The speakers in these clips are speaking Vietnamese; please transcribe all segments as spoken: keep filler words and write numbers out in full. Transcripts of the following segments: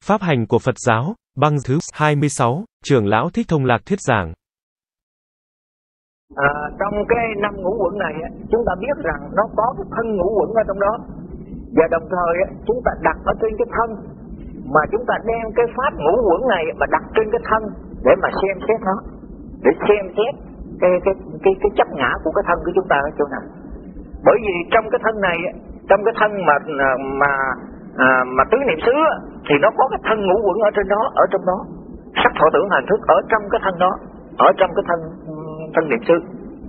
Pháp hành của Phật giáo, băng thứ hai mươi sáu, Trưởng lão Thích Thông Lạc thuyết giảng. À, trong cái năm ngũ uẩn này, chúng ta biết rằng nó có cái thân ngũ uẩn ở trong đó. Và đồng thời chúng ta đặt ở trên cái thân, mà chúng ta đem cái pháp ngũ uẩn này mà đặt trên cái thân để mà xem xét nó, để xem xét cái cái cái cái chấp ngã của cái thân của chúng ta ở chỗ nào. Bởi vì trong cái thân này, trong cái thân mà mà à, mà tứ niệm xứ thì nó có cái thân ngũ uẩn ở trên đó, ở trong đó sắc thọ tưởng hành thức ở trong cái thân đó, ở trong cái thân thân niệm xứ.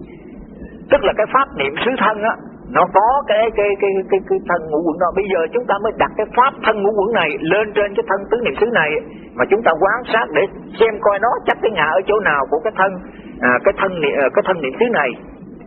Tức là cái pháp niệm xứ thân á, nó có cái cái cái cái cái thân ngũ uẩn đó. Bây giờ chúng ta mới đặt cái pháp thân ngũ uẩn này lên trên cái thân tứ niệm xứ này, mà chúng ta quan sát để xem coi nó chấp cái ngã ở chỗ nào của cái thân à, cái thân cái thân niệm xứ này.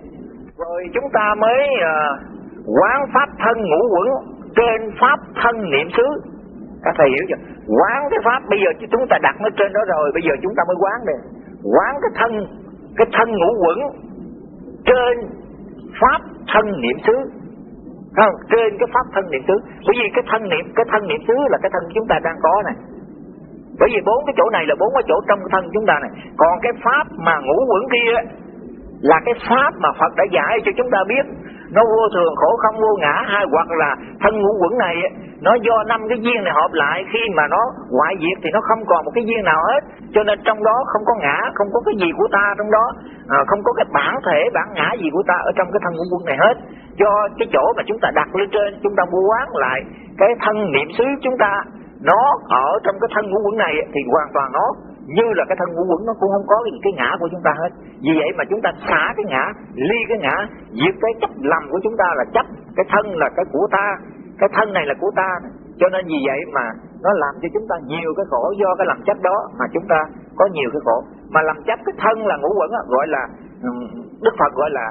Rồi chúng ta mới à, quán pháp thân ngũ uẩn trên pháp thân niệm xứ. Các thầy hiểu chưa? Quán cái pháp, bây giờ chúng ta đặt nó trên đó rồi, bây giờ chúng ta mới quán đây. Quán cái thân cái thân ngũ uẩn trên pháp thân niệm xứ, không? Trên cái pháp thân niệm xứ. Bởi vì cái thân niệm cái thân niệm xứ là cái thân chúng ta đang có này. Bởi vì bốn cái chỗ này là bốn cái chỗ trong cái thân chúng ta này. Còn cái pháp mà ngũ uẩn kia là cái pháp mà Phật đã dạy cho chúng ta biết nó vô thường, khổ không, vô ngã, hay hoặc là thân ngũ uẩn này nó do năm cái duyên này hợp lại, khi mà nó hoại diệt thì nó không còn một cái duyên nào hết. Cho nên trong đó không có ngã, không có cái gì của ta trong đó, à, không có cái bản thể, bản ngã gì của ta ở trong cái thân ngũ uẩn này hết. Do cái chỗ mà chúng ta đặt lên trên, chúng ta mua quán lại cái thân niệm xứ chúng ta, nó ở trong cái thân ngũ uẩn này thì hoàn toàn nó như là cái thân ngũ uẩn, nó cũng không có cái, cái ngã của chúng ta hết. Vì vậy mà chúng ta xả cái ngã, ly cái ngã, diệt cái chấp lầm của chúng ta là chấp cái thân là cái của ta, cái thân này là của ta. Cho nên vì vậy mà nó làm cho chúng ta nhiều cái khổ, do cái làm chấp đó mà chúng ta có nhiều cái khổ. Mà làm chấp cái thân là ngũ uẩn gọi là Đức Phật gọi là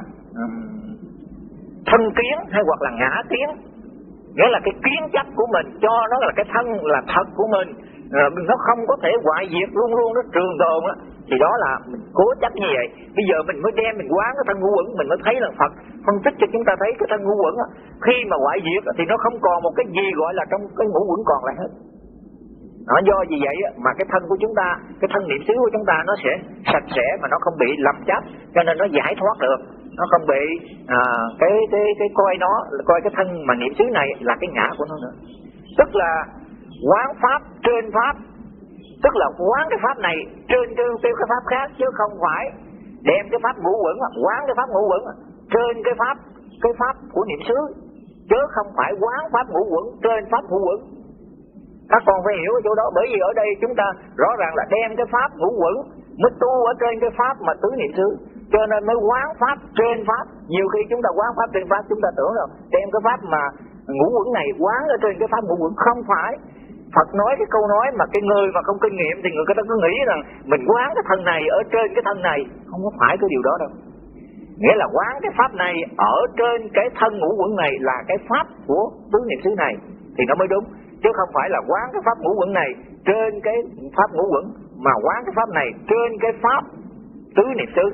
thân kiến hay hoặc là ngã kiến. Nghĩa là cái kiến chấp của mình cho nó là cái thân là thật của mình, nó không có thể hoại diệt, luôn luôn nó trường tồn á, thì đó là mình cố chấp như vậy. Bây giờ mình mới đem mình quán cái thân ngũ uẩn, mình mới thấy là Phật phân tích cho chúng ta thấy cái thân ngũ uẩn á, khi mà hoại diệt thì nó không còn một cái gì gọi là trong cái ngũ uẩn còn lại hết. Đó, do vì vậy mà cái thân của chúng ta, cái thân niệm xứ của chúng ta nó sẽ sạch sẽ, mà nó không bị lầm chấp, cho nên nó giải thoát được, nó không bị à, cái cái cái coi nó coi cái thân mà niệm xứ này là cái ngã của nó nữa. Tức là quán pháp trên pháp, tức là quán cái pháp này trên trên cái pháp khác, chứ không phải đem cái pháp ngũ uẩn quán cái pháp ngũ uẩn trên cái pháp cái pháp của niệm xứ, chứ không phải quán pháp ngũ uẩn trên pháp ngũ uẩn. Các con phải hiểu ở chỗ đó, bởi vì ở đây chúng ta rõ ràng là đem cái pháp ngũ uẩn mới tu ở trên cái pháp mà tứ niệm xứ, cho nên mới quán pháp trên pháp. Nhiều khi chúng ta quán pháp trên pháp, chúng ta tưởng là đem cái pháp mà ngũ uẩn này quán ở trên cái pháp ngũ uẩn, không phải. Phật nói cái câu nói mà cái người mà không kinh nghiệm thì người ta cứ nghĩ rằng mình quán cái thân này ở trên cái thân này, không có phải cái điều đó đâu. Nghĩa là quán cái pháp này ở trên cái thân ngũ uẩn này là cái pháp của tứ niệm xứ này thì nó mới đúng, chứ không phải là quán cái pháp ngũ uẩn này trên cái pháp ngũ uẩn, mà quán cái pháp này trên cái pháp tứ niệm xứ.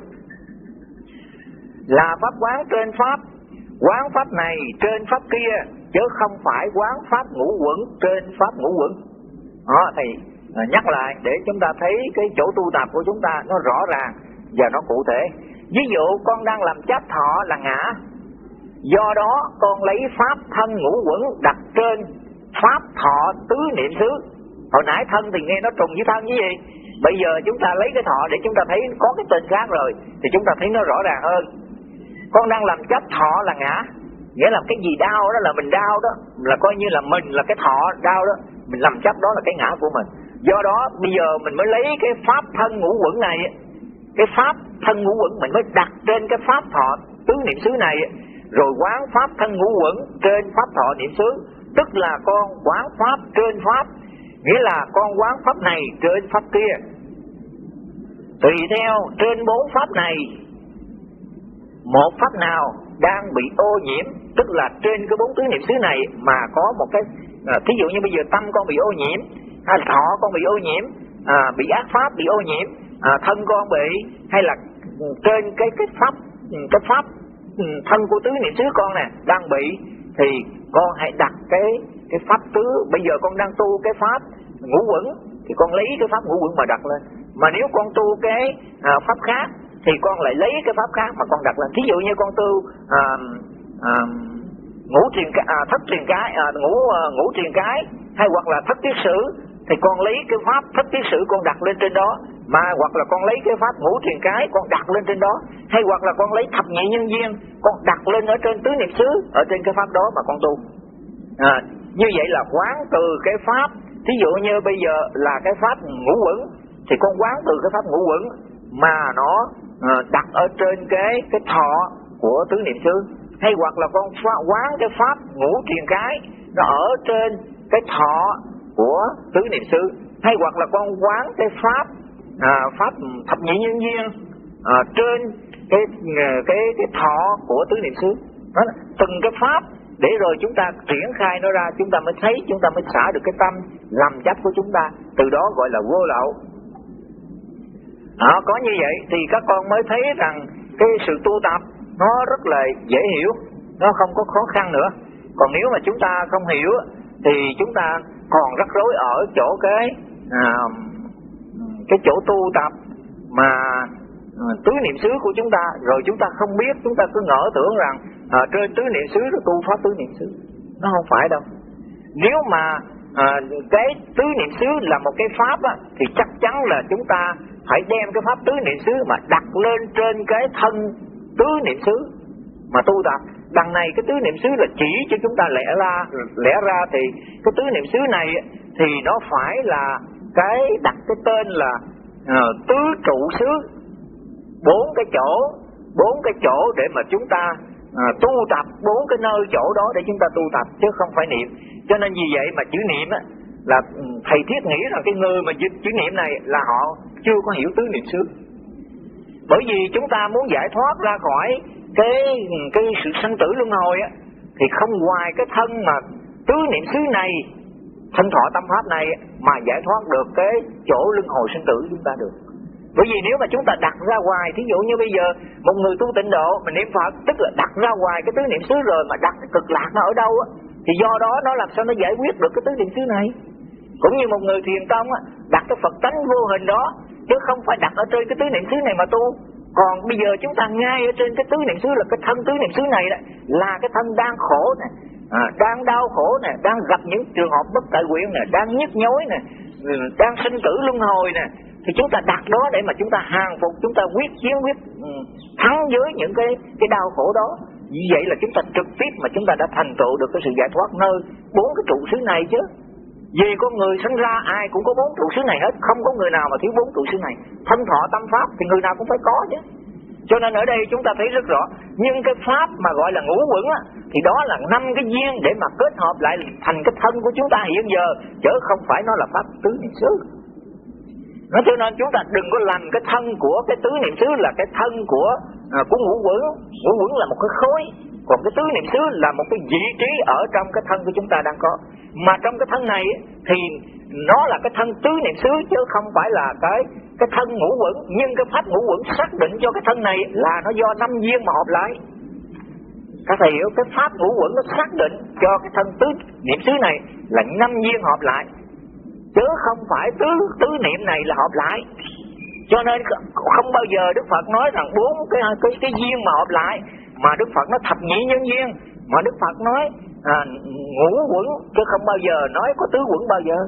Là pháp quán trên pháp, quán pháp này trên pháp kia, chứ không phải quán pháp ngũ uẩn trên pháp ngũ uẩn. Đó, thầy nhắc lại để chúng ta thấy cái chỗ tu tập của chúng ta nó rõ ràng và nó cụ thể. Ví dụ con đang làm chấp thọ là ngã, do đó con lấy pháp thân ngũ uẩn đặt trên pháp thọ tứ niệm xứ. Hồi nãy thân thì nghe nó trùng với thân với gì, bây giờ chúng ta lấy cái thọ để chúng ta thấy có cái tên khác rồi, thì chúng ta thấy nó rõ ràng hơn. Con đang làm chấp thọ là ngã, nghĩa là cái gì đau đó là mình đau đó, là coi như là mình là cái thọ đau đó, mình làm chấp đó là cái ngã của mình. Do đó bây giờ mình mới lấy cái pháp thân ngũ uẩn này, cái pháp thân ngũ uẩn mình mới đặt trên cái pháp thọ tứ niệm xứ này, rồi quán pháp thân ngũ uẩn trên pháp thọ niệm xứ. Tức là con quán pháp trên pháp, nghĩa là con quán pháp này trên pháp kia. Tùy theo trên bốn pháp này, một pháp nào đang bị ô nhiễm, tức là trên cái bốn tứ niệm xứ này mà có một cái à, thí dụ như bây giờ tâm con bị ô nhiễm, hay là thọ con bị ô nhiễm, à, bị ác pháp bị ô nhiễm, à, thân con bị, hay là trên cái cái pháp cái pháp thân của tứ niệm xứ con nè đang bị, thì con hãy đặt cái cái pháp tứ. Bây giờ con đang tu cái pháp ngũ quẩn thì con lấy cái pháp ngũ quẩn mà đặt lên. Mà nếu con tu cái à, pháp khác thì con lại lấy cái pháp khác mà con đặt lên. Thí dụ như con tu à, à, ngũ truyền à, thất truyền cái à, ngũ à, ngũ truyền cái hay hoặc là thất tiết sử thì con lấy cái pháp thất tiết sử con đặt lên trên đó, mà hoặc là con lấy cái pháp ngũ truyền cái con đặt lên trên đó, hay hoặc là con lấy thập nhị nhân duyên con đặt lên ở trên tứ niệm xứ, ở trên cái pháp đó mà con tu. À, như vậy là quán từ cái pháp. Thí dụ như bây giờ là cái pháp ngũ quẩn thì con quán từ cái pháp ngũ quẩn mà nó à, đặt ở trên cái cái thọ của tứ niệm xứ, hay hoặc là con quán cái pháp ngũ truyền cái nó ở trên cái thọ của tứ niệm xứ, hay hoặc là con quán cái pháp à, pháp thập nhị nhân duyên à, trên cái cái cái thọ của tứ niệm xứ. Đó là từng cái pháp để rồi chúng ta triển khai nó ra, chúng ta mới thấy, chúng ta mới xả được cái tâm làm chấp của chúng ta, từ đó gọi là vô lậu. À, có như vậy thì các con mới thấy rằng cái sự tu tập nó rất là dễ hiểu, nó không có khó khăn nữa. Còn nếu mà chúng ta không hiểu thì chúng ta còn rắc rối ở chỗ cái à, cái chỗ tu tập mà à, tứ niệm xứ của chúng ta, rồi chúng ta không biết, chúng ta cứ ngỡ tưởng rằng à, trên tứ niệm xứ rồi tu pháp tứ niệm xứ. Nó không phải đâu. Nếu mà à, cái tứ niệm xứ là một cái pháp á, thì chắc chắn là chúng ta phải đem cái pháp tứ niệm xứ mà đặt lên trên cái thân tứ niệm xứ mà tu tập. Đằng này cái tứ niệm xứ là chỉ cho chúng ta lẽ ra lẽ ra thì cái tứ niệm xứ này thì nó phải là cái đặt cái tên là uh, tứ trụ xứ, bốn cái chỗ bốn cái chỗ để mà chúng ta uh, tu tập, bốn cái nơi chỗ đó để chúng ta tu tập chứ không phải niệm. Cho nên vì vậy mà chữ niệm á, là thầy thiết nghĩ rằng cái người mà dịch chữ niệm này là họ chưa có hiểu tứ niệm xứ. Bởi vì chúng ta muốn giải thoát ra khỏi cái cái sự sanh tử luân hồi á, thì không ngoài cái thân mà tứ niệm xứ này, thân thọ tâm pháp này mà giải thoát được cái chỗ luân hồi sinh tử chúng ta được. Bởi vì nếu mà chúng ta đặt ra ngoài, thí dụ như bây giờ một người tu tịnh độ mà niệm Phật, tức là đặt ra ngoài cái tứ niệm xứ rồi mà đặt cái cực lạc nó ở đâu á, thì do đó nó làm sao nó giải quyết được cái tứ niệm xứ này. Cũng như một người thiền tông á, đặt cái Phật tánh vô hình đó, chứ không phải đặt ở trên cái tứ niệm xứ này mà tu. Còn bây giờ chúng ta ngay ở trên cái tứ niệm xứ là cái thân tứ niệm xứ này đó, là cái thân đang khổ nè, à, đang đau khổ nè, đang gặp những trường hợp bất tại nguyện nè, đang nhức nhối nè, đang sinh tử luân hồi nè, thì chúng ta đặt đó để mà chúng ta hàng phục, chúng ta quyết chiến quyết thắng với những cái cái đau khổ đó. Vì vậy là chúng ta trực tiếp mà chúng ta đã thành tựu được cái sự giải thoát nơi bốn cái trụ xứ này chứ. Vì con người sinh ra ai cũng có bốn trụ xứ này hết, không có người nào mà thiếu bốn trụ xứ này. Thân thọ tâm pháp thì người nào cũng phải có chứ. Cho nên ở đây chúng ta thấy rất rõ, nhưng cái pháp mà gọi là ngũ quẩn á, thì đó là năm cái duyên để mà kết hợp lại thành cái thân của chúng ta hiện giờ, chứ không phải nó là pháp tứ niệm xứ. Nó cho nên chúng ta đừng có làm cái thân của cái tứ niệm xứ là cái thân của à, của ngũ quẩn. Ngũ quẩn là một cái khối, còn cái tứ niệm xứ là một cái vị trí ở trong cái thân của chúng ta đang có. Mà trong cái thân này thì nó là cái thân tứ niệm xứ chứ không phải là cái cái thân ngũ quẩn. Nhưng cái pháp ngũ quẩn xác định cho cái thân này là nó do năm duyên mà hợp lại. Các thầy hiểu, cái pháp ngũ quẩn nó xác định cho cái thân tứ niệm xứ này là năm duyên hợp lại, chứ không phải tứ tứ niệm này là hợp lại. Cho nên không bao giờ Đức Phật nói rằng bốn cái cái cái duyên mà hợp lại, mà Đức Phật nói thập nhị nhân duyên, mà Đức Phật nói à, ngũ quẩn, chứ không bao giờ nói có tứ quẩn bao giờ.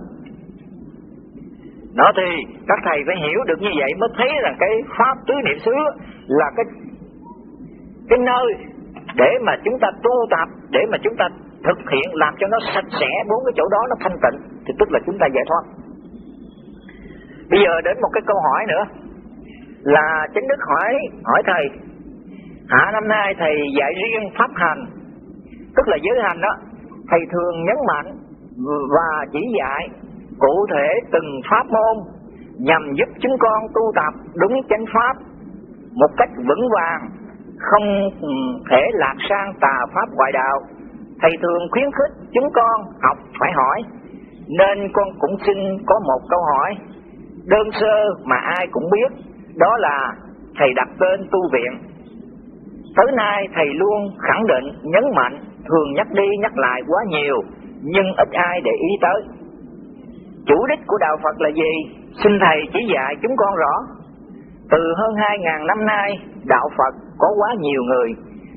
Đó thì các thầy phải hiểu được như vậy mới thấy rằng cái pháp tứ niệm xứ là cái cái nơi để mà chúng ta tu tập, để mà chúng ta thực hiện làm cho nó sạch sẽ bốn cái chỗ đó nó thanh tịnh, thì tức là chúng ta giải thoát. Bây giờ đến một cái câu hỏi nữa là Chính Đức hỏi hỏi thầy, hả năm nay thầy dạy riêng pháp hành, tức là giới hành đó, thầy thường nhấn mạnh và chỉ dạy cụ thể từng pháp môn nhằm giúp chúng con tu tập đúng chánh pháp một cách vững vàng, không thể lạc sang tà pháp ngoại đạo. Thầy thường khuyến khích chúng con học phải hỏi, nên con cũng xin có một câu hỏi đơn sơ mà ai cũng biết, đó là thầy đặt tên tu viện. Tới nay thầy luôn khẳng định, nhấn mạnh, thường nhắc đi nhắc lại quá nhiều, nhưng ít ai để ý tới. chủ đích của đạo Phật là gì? Xin Thầy chỉ dạy chúng con rõ. Từ hơn hai ngàn năm nay, đạo Phật có quá nhiều người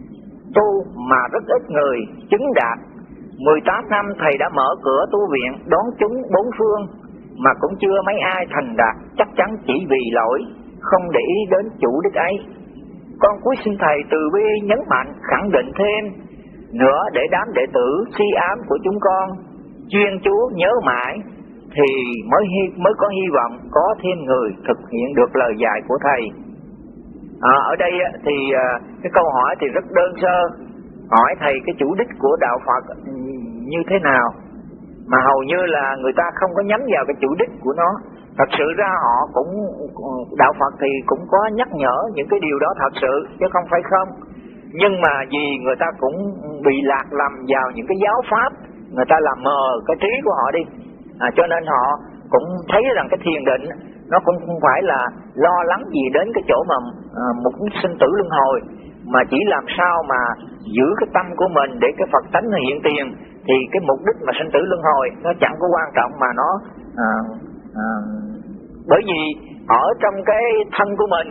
tu mà rất ít người chứng đạt. Mười tám năm Thầy đã mở cửa tu viện đón chúng bốn phương mà cũng chưa mấy ai thành đạt, chắc chắn chỉ vì lỗi không để ý đến chủ đích ấy. Con cúi xin Thầy từ bi nhấn mạnh khẳng định thêm nữa để đám đệ tử si ám của chúng con chuyên chú nhớ mãi thì mới hy, mới có hy vọng có thêm người thực hiện được lời dạy của Thầy. À, ở đây thì cái câu hỏi thì rất đơn sơ, hỏi Thầy cái chủ đích của đạo Phật như thế nào, mà hầu như là người ta không có nhắm vào cái chủ đích của nó. Thật sự ra họ cũng, đạo Phật thì cũng có nhắc nhở những cái điều đó thật sự, chứ không phải không. Nhưng mà vì người ta cũng bị lạc lầm vào những cái giáo pháp, người ta làm mờ cái trí của họ đi, à, cho nên họ cũng thấy rằng cái thiền định nó cũng không phải là lo lắng gì đến cái chỗ mà à, mục đích sinh tử luân hồi, mà chỉ làm sao mà giữ cái tâm của mình để cái Phật tánh nó hiện tiền. Thì cái mục đích mà sinh tử luân hồi nó chẳng có quan trọng, mà nó à, à, bởi vì ở trong cái thân của mình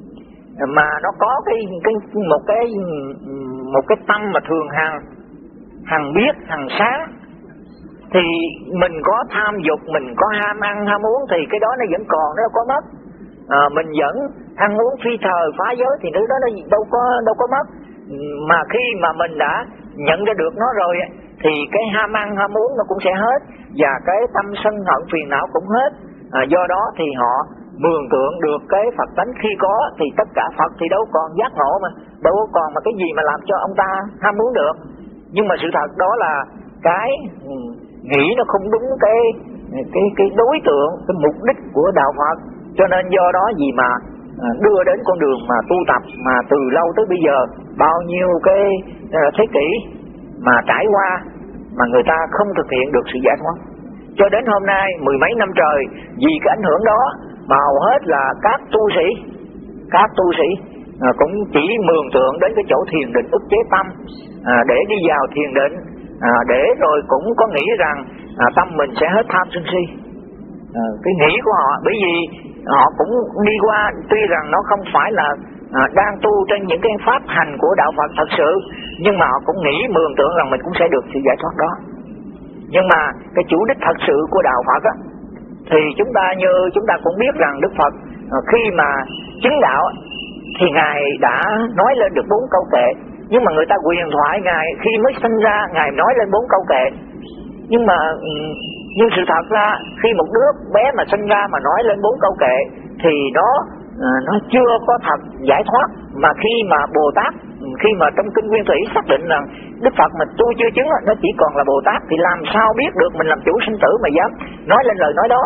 mà nó có cái, cái một cái một cái tâm mà thường hằng hằng biết hằng sáng, thì mình có tham dục, mình có ham ăn ham uống thì cái đó nó vẫn còn, nó đâu có mất. À, mình vẫn ăn uống phi thời phá giới thì thứ đó nó đâu có đâu có mất. Mà khi mà mình đã nhận ra được nó rồi thì cái ham ăn ham uống nó cũng sẽ hết, và cái tâm sân hận phiền não cũng hết. À, do đó thì họ mường tượng được cái Phật tánh khi có, thì tất cả Phật thì đâu còn giác ngộ mà, đâu còn mà cái gì mà làm cho ông ta ham muốn được. Nhưng mà sự thật đó là cái nghĩ nó không đúng cái cái cái đối tượng, cái mục đích của đạo Phật. Cho nên do đó gì mà đưa đến con đường mà tu tập mà từ lâu tới bây giờ bao nhiêu cái thế kỷ mà trải qua mà người ta không thực hiện được sự giải thoát. Cho đến hôm nay mười mấy năm trời, vì cái ảnh hưởng đó mà hầu hết là các tu sĩ các tu sĩ à, cũng chỉ mường tượng đến cái chỗ thiền định ức chế tâm, à, để đi vào thiền định, à, để rồi cũng có nghĩ rằng à, tâm mình sẽ hết tham sân si. À, cái nghĩ của họ, bởi vì họ cũng đi qua, tuy rằng nó không phải là à, đang tu trên những cái pháp hành của đạo Phật thật sự, nhưng mà họ cũng nghĩ mường tượng rằng mình cũng sẽ được sự giải thoát đó. Nhưng mà cái chủ đích thật sự của đạo Phật á, thì chúng ta như chúng ta cũng biết rằng Đức Phật à, khi mà chứng đạo thì Ngài đã nói lên được bốn câu kệ. Nhưng mà người ta huyền thoại Ngài khi mới sinh ra Ngài nói lên bốn câu kệ. Nhưng mà nhưng sự thật ra khi một đứa bé mà sinh ra mà nói lên bốn câu kệ thì nó à, nó chưa có thật giải thoát. Mà khi mà Bồ Tát, khi mà trong kinh Nguyên Thủy xác định rằng Đức Phật mà tu chưa chứng, nó chỉ còn là Bồ Tát, thì làm sao biết được mình làm chủ sinh tử mà dám nói lên lời nói đó.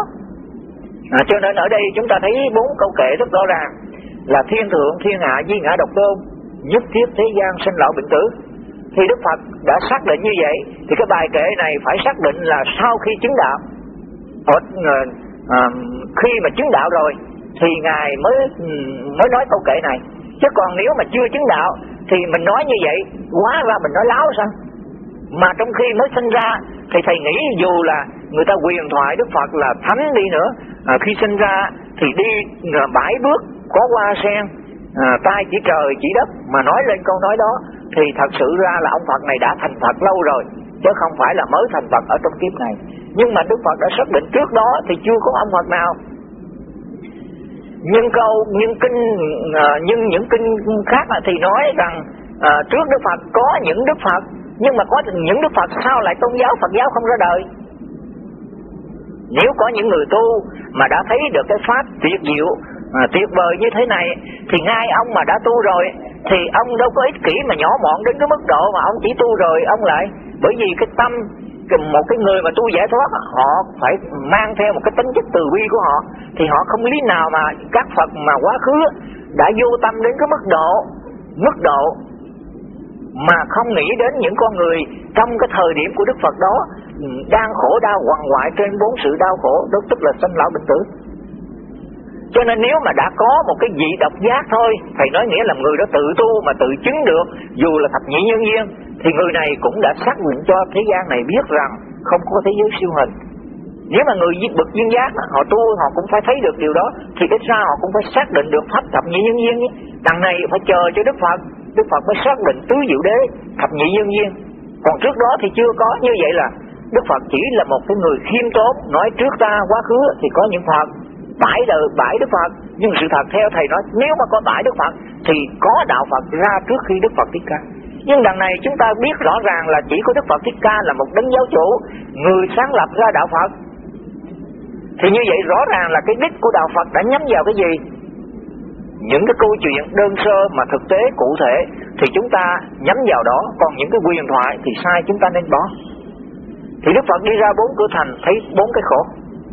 À, cho nên ở đây chúng ta thấy bốn câu kệ rất rõ ràng là thiên thượng, thiên hạ, duy ngã độc tôn, nhất thiết thế gian sinh lão bệnh tử. Thì Đức Phật đã xác định như vậy, thì cái bài kệ này phải xác định là sau khi chứng đạo. Ở, à, khi mà chứng đạo rồi thì Ngài mới mới nói câu kệ này. Chứ còn nếu mà chưa chứng đạo thì mình nói như vậy, quá ra mình nói láo sao? Mà trong khi mới sinh ra thì thầy nghĩ dù là người ta huyền thoại Đức Phật là thánh đi nữa, à, khi sinh ra thì đi à, bãi bước có hoa sen, à, tay chỉ trời chỉ đất mà nói lên câu nói đó, thì thật sự ra là ông Phật này đã thành Phật lâu rồi, chứ không phải là mới thành Phật ở trong kiếp này. Nhưng mà Đức Phật đã xác định trước đó thì chưa có ông Phật nào. Nhưng câu nhưng kinh à, nhưng những kinh khác thì nói rằng à, trước Đức Phật có những Đức Phật, nhưng mà có những Đức Phật sao lại tôn giáo Phật giáo không ra đời? Nếu có những người tu mà đã thấy được cái pháp tuyệt diệu, à, tuyệt vời như thế này, thì ngay ông mà đã tu rồi thì ông đâu có ích kỷ mà nhỏ mọn đến cái mức độ mà ông chỉ tu rồi ông lại. Bởi vì cái tâm, một cái người mà tu giải thoát, họ phải mang theo một cái tính chất từ bi của họ, thì họ không lý nào mà các Phật mà quá khứ đã vô tâm đến cái mức độ mức độ mà không nghĩ đến những con người trong cái thời điểm của Đức Phật đó đang khổ đau quằn quại trên bốn sự đau khổ, đó tức là sanh lão bệnh tử. Cho nên nếu mà đã có một cái vị độc giác thôi, thầy nói nghĩa là người đó tự tu mà tự chứng được, dù là thập nhị nhân duyên, thì người này cũng đã xác định cho thế gian này biết rằng không có thế giới siêu hình. Nếu mà người bậc viên giác họ tu họ cũng phải thấy được điều đó, thì ít ra họ cũng phải xác định được pháp thập nhị nhân duyên. Đằng này phải chờ cho Đức Phật, Đức Phật mới xác định tứ diệu đế, thập nhị nhân duyên. Còn trước đó thì chưa có. Như vậy là Đức Phật chỉ là một cái người khiêm tốn, nói trước ta quá khứ thì có những Phật, bãi đời bãi Đức Phật. Nhưng sự thật theo thầy nói, nếu mà có bãi Đức Phật thì có đạo Phật ra trước khi Đức Phật Thích Ca. Nhưng đằng này chúng ta biết rõ ràng là chỉ có Đức Phật Thích Ca là một đấng giáo chủ, người sáng lập ra đạo Phật. Thì như vậy rõ ràng là cái đích của đạo Phật đã nhắm vào cái gì? Những cái câu chuyện đơn sơ mà thực tế cụ thể thì chúng ta nhắm vào đó. Còn những cái huyền thoại thì sai, chúng ta nên bỏ. Thì Đức Phật đi ra bốn cửa thành thấy bốn cái khổ,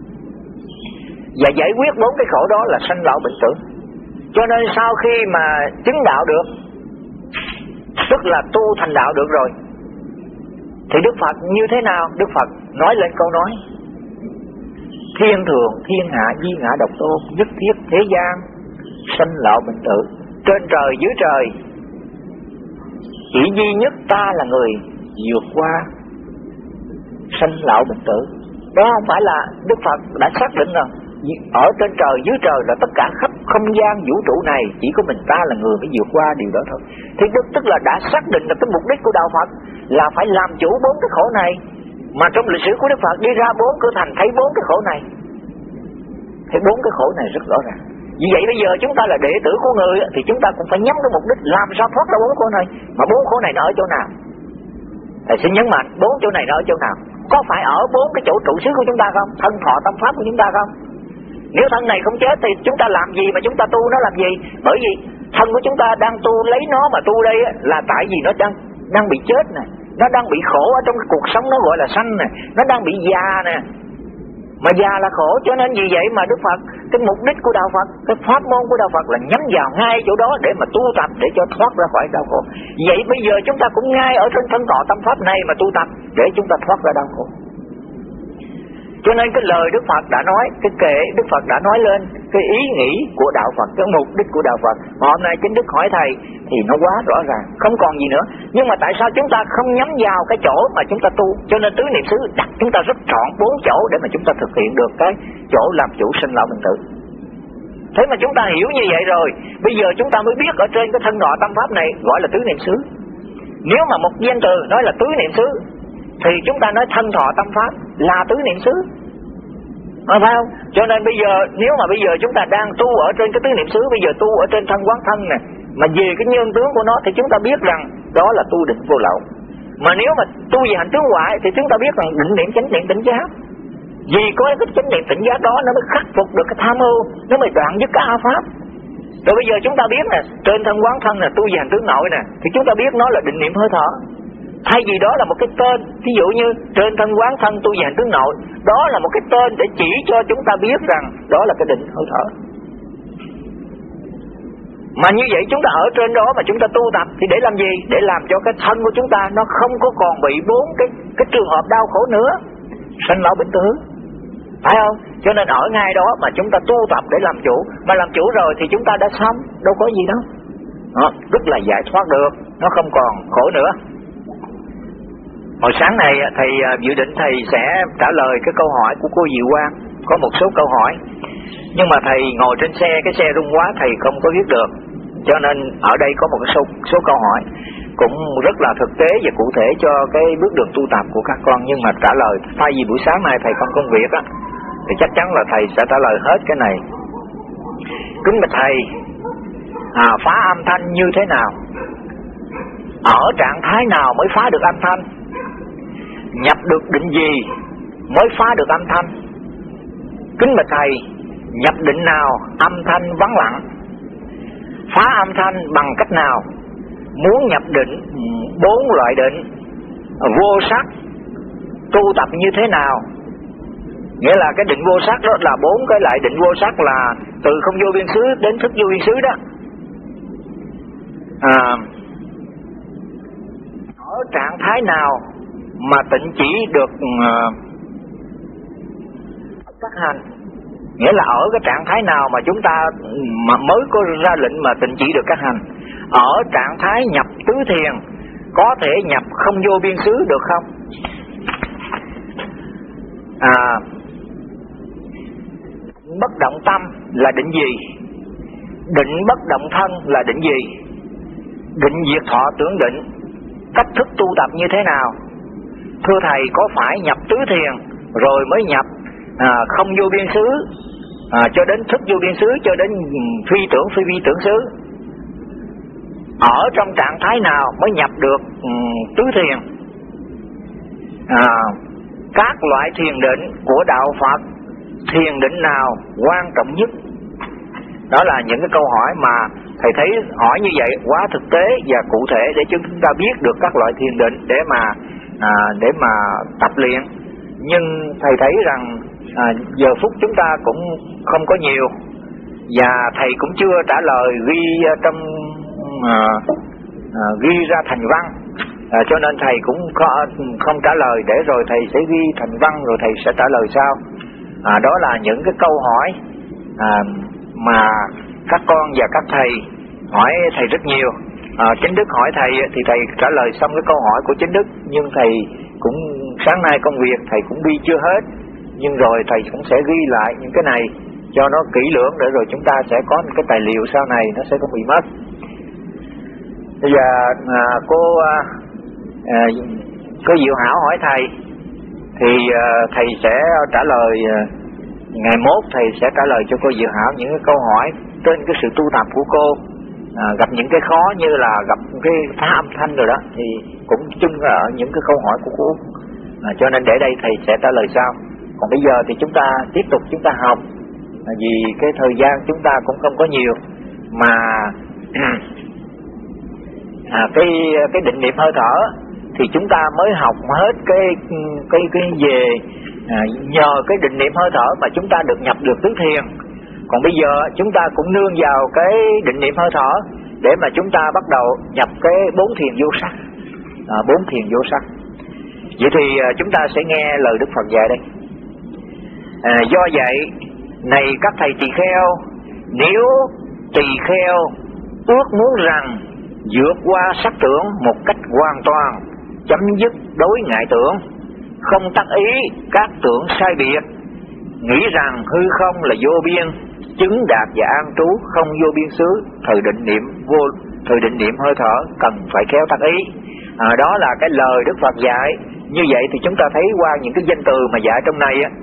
và giải quyết bốn cái khổ đó là sanh lão bệnh tử. Cho nên sau khi mà chứng đạo được, tức là tu thành đạo được rồi, thì Đức Phật như thế nào? Đức Phật nói lên câu nói: thiên thường thiên hạ di ngã độc tôn, nhất thiết thế gian sanh lão bệnh tử. Trên trời dưới trời chỉ duy nhất ta là người vượt qua sanh lão bệnh tử. Đó không phải là Đức Phật đã xác định rằng ở trên trời dưới trời là tất cả khắp không gian vũ trụ này chỉ có mình ta là người mới vượt qua điều đó thôi. Thì tức, tức là đã xác định là cái mục đích của đạo Phật là phải làm chủ bốn cái khổ này. Mà trong lịch sử của Đức Phật đi ra bốn cửa thành thấy bốn cái khổ này, thấy bốn cái khổ này rất rõ ràng. Vì vậy bây giờ chúng ta là đệ tử của người thì chúng ta cũng phải nhắm cái mục đích làm sao thoát ra bốn khổ này. Mà bốn khổ này nó ở chỗ nào? Thầy xin nhấn mạnh, bốn chỗ này nó ở chỗ nào? Có phải ở bốn cái chỗ trụ xứ của chúng ta không? Thân thọ tâm pháp của chúng ta không? Nếu thân này không chết thì chúng ta làm gì mà chúng ta tu nó làm gì? Bởi vì thân của chúng ta đang tu lấy nó mà tu đây là tại vì nó đang đang bị chết nè, nó đang bị khổ ở trong cái cuộc sống nó gọi là sanh nè, nó đang bị già nè. Mà già là khổ, cho nên vì vậy mà Đức Phật, cái mục đích của đạo Phật, cái pháp môn của đạo Phật là nhắm vào ngay chỗ đó để mà tu tập, để cho thoát ra khỏi đau khổ. Vậy bây giờ chúng ta cũng ngay ở trên thân thọ tâm pháp này mà tu tập để chúng ta thoát ra đau khổ. Cho nên cái lời Đức Phật đã nói, cái kệ Đức Phật đã nói lên cái ý nghĩ của đạo Phật, cái mục đích của đạo Phật. Mà hôm nay chính Đức hỏi thầy thì nó quá rõ ràng, không còn gì nữa. Nhưng mà tại sao chúng ta không nhắm vào cái chỗ mà chúng ta tu? Cho nên tứ niệm xứ đặt chúng ta rất trọn bốn chỗ để mà chúng ta thực hiện được cái chỗ làm chủ sinh lão bệnh tử. Thế mà chúng ta hiểu như vậy rồi, bây giờ chúng ta mới biết ở trên cái thân thọ tâm pháp này gọi là tứ niệm xứ. Nếu mà một danh từ nói là tứ niệm xứ thì chúng ta nói thân thọ tâm pháp là tứ niệm xứ, à, phải không? Cho nên bây giờ nếu mà bây giờ chúng ta đang tu ở trên cái tứ niệm xứ, bây giờ tu ở trên thân quán thân nè, mà về cái nhân tướng của nó thì chúng ta biết rằng đó là tu định vô lậu. Mà nếu mà tu về hành tướng ngoại thì chúng ta biết rằng định niệm chánh niệm tỉnh giác. Vì có cái chánh niệm tỉnh giác đó nó mới khắc phục được cái tham ưu, nó mới đoạn dứt cái a pháp. Rồi bây giờ chúng ta biết nè, trên thân quán thân nè, tu về hành tướng nội nè, thì chúng ta biết nó là định niệm hơi thở. Thay vì đó là một cái tên, ví dụ như trên thân quán thân tu về hành tướng nội, đó là một cái tên để chỉ cho chúng ta biết rằng đó là cái định hơi thở. Mà như vậy chúng ta ở trên đó mà chúng ta tu tập thì để làm gì? Để làm cho cái thân của chúng ta nó không có còn bị bốn cái cái trường hợp đau khổ nữa, sanh lão bệnh tử, phải không? Cho nên ở ngay đó mà chúng ta tu tập để làm chủ, mà làm chủ rồi thì chúng ta đã xong, đâu có gì đâu. Đó, rất là giải thoát được, nó không còn khổ nữa. Hồi sáng này thầy dự định thầy sẽ trả lời cái câu hỏi của cô Diệu Quang, có một số câu hỏi. Nhưng mà thầy ngồi trên xe, cái xe rung quá thầy không có viết được. Cho nên ở đây có một số, số câu hỏi cũng rất là thực tế và cụ thể cho cái bước đường tu tập của các con. Nhưng mà trả lời, thay vì buổi sáng nay thầy không công việc á, thì chắc chắn là thầy sẽ trả lời hết cái này. Kính bạch thầy, à, phá âm thanh như thế nào? Ở trạng thái nào mới phá được âm thanh? Nhập được định gì mới phá được âm thanh? Kính bạch thầy, nhập định nào âm thanh vắng lặng? Phá âm thanh bằng cách nào? Muốn nhập định bốn loại định vô sắc, tu tập như thế nào? Nghĩa là cái định vô sắc đó là bốn cái loại định vô sắc, là từ không vô biên xứ đến thức vô biên xứ đó. À, ở trạng thái nào mà tịnh chỉ được uh, các hành? Nghĩa là ở cái trạng thái nào mà chúng ta mà mới có ra lệnh mà tịnh chỉ được các hành? Ở trạng thái nhập tứ thiền có thể nhập không vô biên xứ được không? À, bất động tâm là định gì? Định bất động thân là định gì? Định diệt thọ tưởng định. Cách thức tu tập như thế nào? Thưa thầy, có phải nhập tứ thiền rồi mới nhập à, không vô biên xứ, à, cho đến thức vô biên xứ, cho đến phi tưởng phi vi tưởng xứ? Ở trong trạng thái nào mới nhập được um, tứ thiền? À, các loại thiền định của đạo Phật, thiền định nào quan trọng nhất? Đó là những cái câu hỏi mà thầy thấy hỏi như vậy quá thực tế và cụ thể để chúng ta biết được các loại thiền định để mà à, để mà tập luyện. Nhưng thầy thấy rằng à, giờ phút chúng ta cũng không có nhiều, và thầy cũng chưa trả lời ghi trong à, à, ghi ra thành văn, à, cho nên thầy cũng có, không trả lời, để rồi thầy sẽ ghi thành văn rồi thầy sẽ trả lời sau. À, đó là những cái câu hỏi à, mà các con và các thầy hỏi thầy rất nhiều. à, Chính Đức hỏi thầy thì thầy trả lời xong cái câu hỏi của Chính Đức, nhưng thầy cũng sáng nay công việc thầy cũng ghi chưa hết, nhưng rồi thầy cũng sẽ ghi lại những cái này cho nó kỹ lưỡng, để rồi chúng ta sẽ có một cái tài liệu sau này nó sẽ không bị mất. Bây giờ à, cô à, à, cô Diệu Hảo hỏi thầy thì à, thầy sẽ trả lời à, ngày mốt thầy sẽ trả lời cho cô Diệu Hảo những cái câu hỏi trên cái sự tu tập của cô. À, gặp những cái khó như là gặp cái phá âm thanh rồi đó thì cũng chung ở những cái câu hỏi của cô, à, cho nên để đây thầy sẽ trả lời sau. Còn bây giờ thì chúng ta tiếp tục chúng ta học, à, vì cái thời gian chúng ta cũng không có nhiều mà à, cái cái định niệm hơi thở thì chúng ta mới học hết cái cái cái về à, nhờ cái định niệm hơi thở mà chúng ta được nhập được tứ thiền. Còn bây giờ chúng ta cũng nương vào cái định niệm hơi thở để mà chúng ta bắt đầu nhập cái bốn thiền vô sắc, à, bốn thiền vô sắc. Vậy thì à, chúng ta sẽ nghe lời Đức Phật dạy đây. À, do vậy này các thầy tỳ kheo, nếu tỳ kheo ước muốn rằng vượt qua sắc tưởng một cách hoàn toàn, chấm dứt đối ngại tưởng, không tác ý các tưởng sai biệt, nghĩ rằng hư không là vô biên, chứng đạt và an trú không vô biên xứ, thời định niệm vô thời định niệm hơi thở cần phải khéo tác ý. À, đó là cái lời Đức Phật dạy. Như vậy thì chúng ta thấy qua những cái danh từ mà dạy trong này á,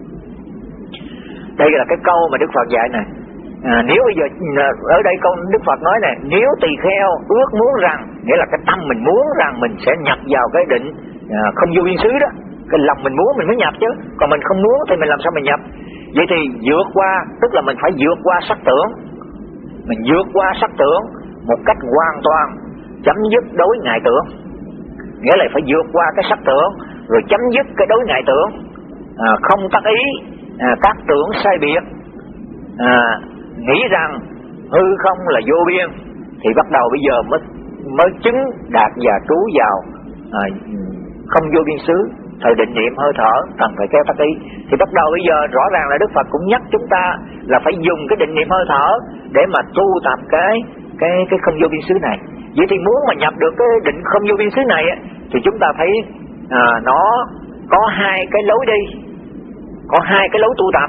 đây là cái câu mà Đức Phật dạy này. À, nếu bây giờ ở đây câu Đức Phật nói này, nếu tỳ kheo ước muốn rằng, nghĩa là cái tâm mình muốn rằng mình sẽ nhập vào cái định à, không vô biên xứ đó, cái lòng mình muốn mình mới nhập chứ, còn mình không muốn thì mình làm sao mình nhập? Vậy thì vượt qua, tức là mình phải vượt qua sắc tưởng, mình vượt qua sắc tưởng một cách hoàn toàn, chấm dứt đối ngại tưởng, nghĩa là phải vượt qua cái sắc tưởng rồi chấm dứt cái đối ngại tưởng, à, không tác ý à, các tưởng sai biệt, à, nghĩ rằng hư không là vô biên, thì bắt đầu bây giờ mới mới chứng đạt và trú vào à, không vô biên xứ, thời định niệm hơi thở cần phải kéo tác ý. Thì bắt đầu bây giờ rõ ràng là Đức Phật cũng nhắc chúng ta là phải dùng cái định niệm hơi thở để mà tu tập cái cái cái không vô biên xứ này. Vậy thì muốn mà nhập được cái định không vô biên xứ này á, thì chúng ta thấy à, nó có hai cái lối đi, có hai cái lối tu tập.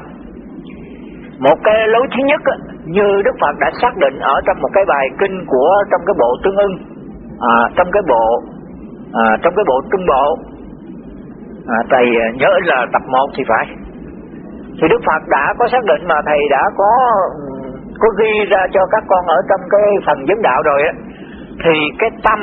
Một cái lối thứ nhất á, như Đức Phật đã xác định ở trong một cái bài kinh của trong cái bộ Tương Ưng, à, trong cái bộ à, trong cái bộ Trung Bộ, à, thầy nhớ là tập một thì phải, thì Đức Phật đã có xác định mà thầy đã có có ghi ra cho các con ở trong cái phần vấn đạo rồi á, thì cái tâm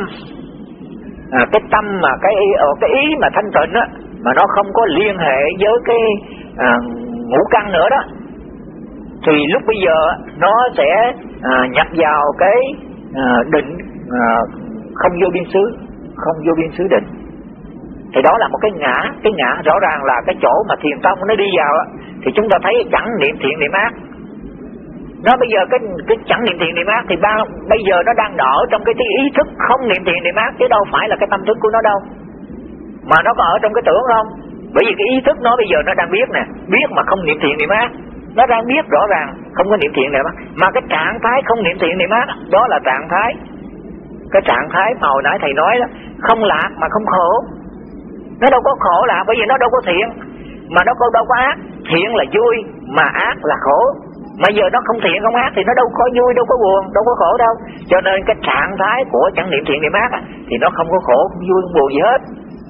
à, cái tâm mà cái cái ý mà thanh tịnh á, mà nó không có liên hệ với cái à, ngũ căn nữa đó, thì lúc bây giờ nó sẽ à, nhập vào cái à, định à, không vô biên xứ, không vô biên xứ định. Thì đó là một cái ngã, cái ngã rõ ràng là cái chỗ mà thiền tông nó đi vào á, thì chúng ta thấy chẳng niệm thiện niệm ác. Nó bây giờ cái cái chẳng niệm thiện niệm ác thì ba, bây giờ nó đang đỡ trong cái ý thức không niệm thiện niệm ác, chứ đâu phải là cái tâm thức của nó đâu. Mà nó có ở trong cái tưởng không? Bởi vì cái ý thức nó bây giờ nó đang biết nè, biết mà không niệm thiện niệm ác. Nó đang biết rõ ràng không có niệm thiện niệm ác. Mà cái trạng thái không niệm thiện niệm ác đó là trạng thái, cái trạng thái mà hồi nãy thầy nói đó, không lạc mà không khổ. Nó đâu có khổ lạc, bởi vì nó đâu có thiện, mà nó đâu có ác. thiện là vui mà ác là khổ. Mà giờ nó không thiện không ác thì nó đâu có vui, đâu có buồn, đâu có khổ đâu. Cho nên cái trạng thái của chẳng niệm thiện niệm ác thì nó không có khổ, không vui, không buồn gì hết.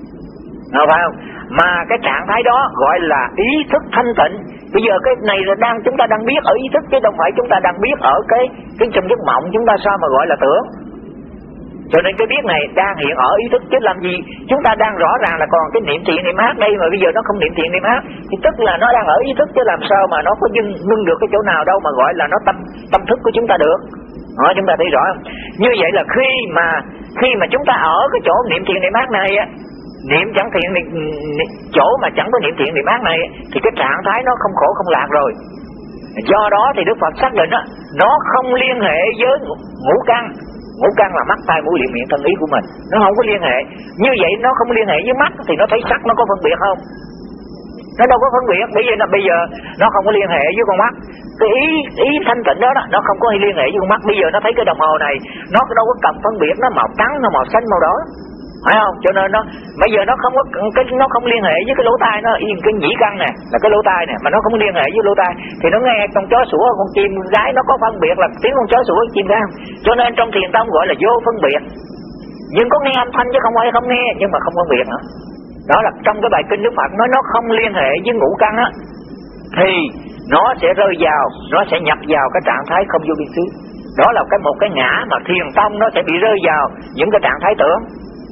Nào phải không? Mà cái trạng thái đó gọi là ý thức thanh tịnh. Bây giờ cái này là đang chúng ta đang biết ở ý thức, chứ không phải chúng ta đang biết ở cái cái trong giấc mộng chúng ta sao mà gọi là tưởng. Cho nên cái biết này đang hiện ở ý thức, chứ làm gì chúng ta đang rõ ràng là còn cái niệm thiện niệm ác đây mà bây giờ nó không niệm thiện niệm ác, thì tức là nó đang ở ý thức, chứ làm sao mà nó có dưng ngưng được cái chỗ nào đâu mà gọi là nó tâm tâm thức của chúng ta được. Đó, chúng ta thấy rõ không? Như vậy là khi mà khi mà chúng ta ở cái chỗ niệm thiện niệm ác này á, niệm chẳng thiện niệm, niệm, chỗ mà chẳng có niệm thiện niệm ác này thì cái trạng thái nó không khổ không lạc rồi. Do đó thì Đức Phật xác định á, nó không liên hệ với ngũ căn. Ngũ căn là mắt tai mũi lưỡi miệng thân ý của mình, nó không có liên hệ. Như vậy nó không liên hệ với mắt thì nó thấy sắc nó có phân biệt không? Nó đâu có phân biệt. Bây giờ, bây giờ nó không có liên hệ với con mắt. Cái ý ý thanh tịnh đó, đó nó không có liên hệ với con mắt. Bây giờ nó thấy cái đồng hồ này nó đâu có cần phân biệt nó màu trắng, nó màu xanh, màu đỏ, phải không? Cho nên nó bây giờ nó không có cái nó không liên hệ với cái lỗ tai nó, cái nhĩ căn nè là cái lỗ tai nè, mà nó không liên hệ với lỗ tai thì nó nghe con chó sủa con chim gái nó có phân biệt là tiếng con chó sủa con chim gái. Cho nên trong thiền tông gọi là vô phân biệt, nhưng có nghe âm thanh chứ không phải không nghe, nhưng mà không phân biệt nữa. Đó là trong cái bài kinh Đức Phật nói nó không liên hệ với ngũ căn á, thì nó sẽ rơi vào, nó sẽ nhập vào cái trạng thái không vô biên xứ. Đó là cái một cái ngã mà thiền tông nó sẽ bị rơi vào những cái trạng thái tưởng.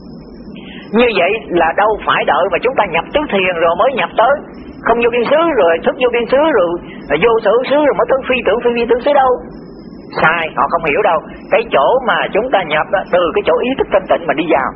Như vậy là đâu phải đợi mà chúng ta nhập tứ thiền rồi mới nhập tới không vô biên xứ, rồi thức vô biên xứ, rồi vô sở xứ, rồi mới tới phi tưởng phi vi tưởng xứ đâu. Sai, họ không hiểu đâu. Cái chỗ mà chúng ta nhập đó, từ cái chỗ ý thức thanh tịnh mà đi vào,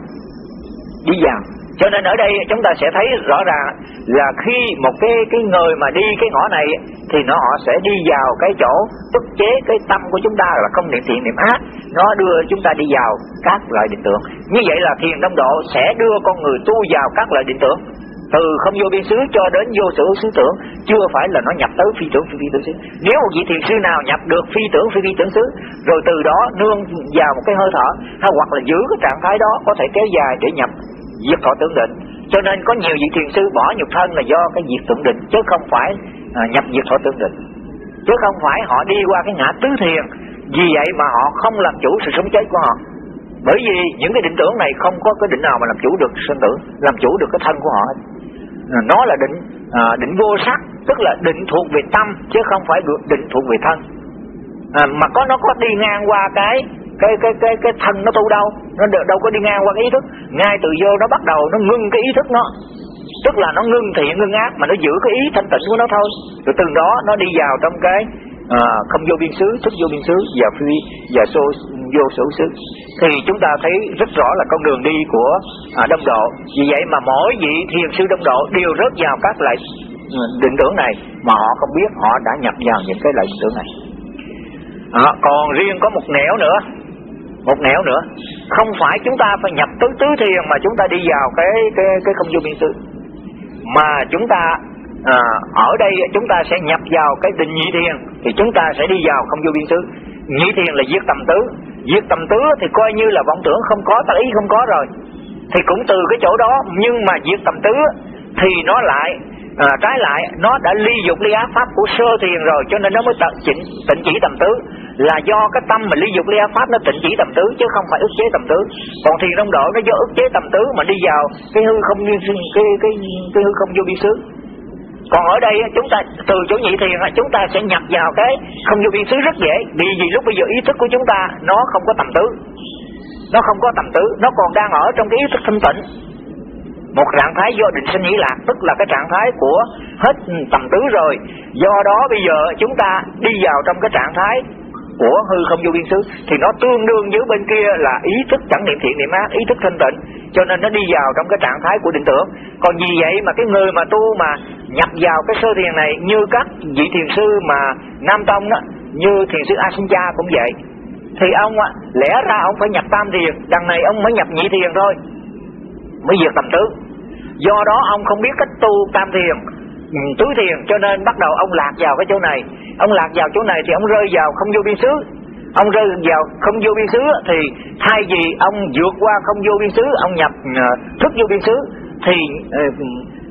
đi vào. Cho nên ở đây chúng ta sẽ thấy rõ ràng là khi một cái cái người mà đi cái ngõ này thì nó họ sẽ đi vào cái chỗ ức chế cái tâm của chúng ta là không niệm thiện niệm ác, nó đưa chúng ta đi vào các loại định tưởng. Như vậy là thiền đông độ sẽ đưa con người tu vào các loại định tưởng, từ không vô biên xứ cho đến vô sở xứ tưởng, chưa phải là nó nhập tới phi tưởng phi vi tưởng xứ. Nếu một vị thiền sư nào nhập được phi tưởng phi vi tưởng xứ, rồi từ đó nương vào một cái hơi thở, hay hoặc là giữ cái trạng thái đó có thể kéo dài để nhập diệt thọ tưởng định. Cho nên có nhiều vị thiền sư bỏ nhục thân là do cái diệt tưởng định, chứ không phải à, nhập diệt thọ tưởng định, chứ không phải họ đi qua cái ngã tứ thiền. Vì vậy mà họ không làm chủ sự sống chết của họ, bởi vì những cái định tưởng này không có cái định nào mà làm chủ được sinh tử, làm chủ được cái thân của họ. Nó là định à, định vô sắc, tức là định thuộc về tâm chứ không phải được định thuộc về thân. À, mà có nó có đi ngang qua cái cái cái cái cái thân nó tu đâu, nó đâu có đi ngang qua cái ý thức. Ngay từ vô nó bắt đầu nó ngưng cái ý thức nó, tức là nó ngưng thiện ngưng ác, mà nó giữ cái ý thanh tịnh của nó thôi. Rồi từ đó nó đi vào trong cái à, không vô biên xứ, thức vô biên xứ và phi và xô vô sở xứ. Thì chúng ta thấy rất rõ là con đường đi của à, đông độ. Vì vậy mà mỗi vị thiền sư đông độ đều rớt vào các loại định tưởng này mà họ không biết họ đã nhập vào những cái loại định tưởng này. À, còn riêng có một nẻo nữa, một nẻo nữa, không phải chúng ta phải nhập tứ tứ thiền mà chúng ta đi vào cái cái cái không vô biên xứ, mà chúng ta à, ở đây chúng ta sẽ nhập vào cái định nhị thiền, thì chúng ta sẽ đi vào không vô biên xứ. Nhị thiền là diệt tầm tứ, diệt tầm tứ thì coi như là vọng tưởng không có, tác ý không có rồi, thì cũng từ cái chỗ đó. Nhưng mà diệt tầm tứ thì nó lại à, trái lại, nó đã ly dục ly ác pháp của sơ thiền rồi, cho nên nó mới tịnh tịnh chỉ tầm tứ. Là do cái tâm mà ly dục ly ác pháp nó tịnh chỉ tầm tứ, chứ không phải ức chế tầm tứ. Còn thiền đông độ nó do ức chế tầm tứ mà đi vào cái hư không cái cái cái, cái hư không vô biên xứ. Còn ở đây chúng ta từ chỗ nhị thiền chúng ta sẽ nhập vào cái không vô biên xứ rất dễ. Vì vì lúc bây giờ ý thức của chúng ta nó không có tầm tứ, nó không có tầm tứ, nó còn đang ở trong cái ý thức thanh tịnh, một trạng thái do định sinh nhĩ lạc, tức là cái trạng thái của hết tầm tứ rồi. Do đó bây giờ chúng ta đi vào trong cái trạng thái của hư không vô biên xứ thì nó tương đương với bên kia là ý thức chẳng niệm thiện niệm ác, ý thức thanh tịnh, cho nên nó đi vào trong cái trạng thái của định tưởng. Còn vì vậy mà cái người mà tu mà nhập vào cái sơ thiền này, như các vị thiền sư mà Nam Tông đó, như thiền sư Asincha cũng vậy, thì ông lẽ ra ông phải nhập tam thiền, đằng này ông mới nhập nhị thiền thôi, mới diệt tầm tứ. Do đó ông không biết cách tu tam thiền, tứ thiền, cho nên bắt đầu ông lạc vào cái chỗ này. Ông lạc vào chỗ này thì ông rơi vào không vô biên xứ. Ông rơi vào không vô biên xứ thì thay vì ông vượt qua không vô biên xứ, ông nhập uh, thức vô biên xứ, thì uh,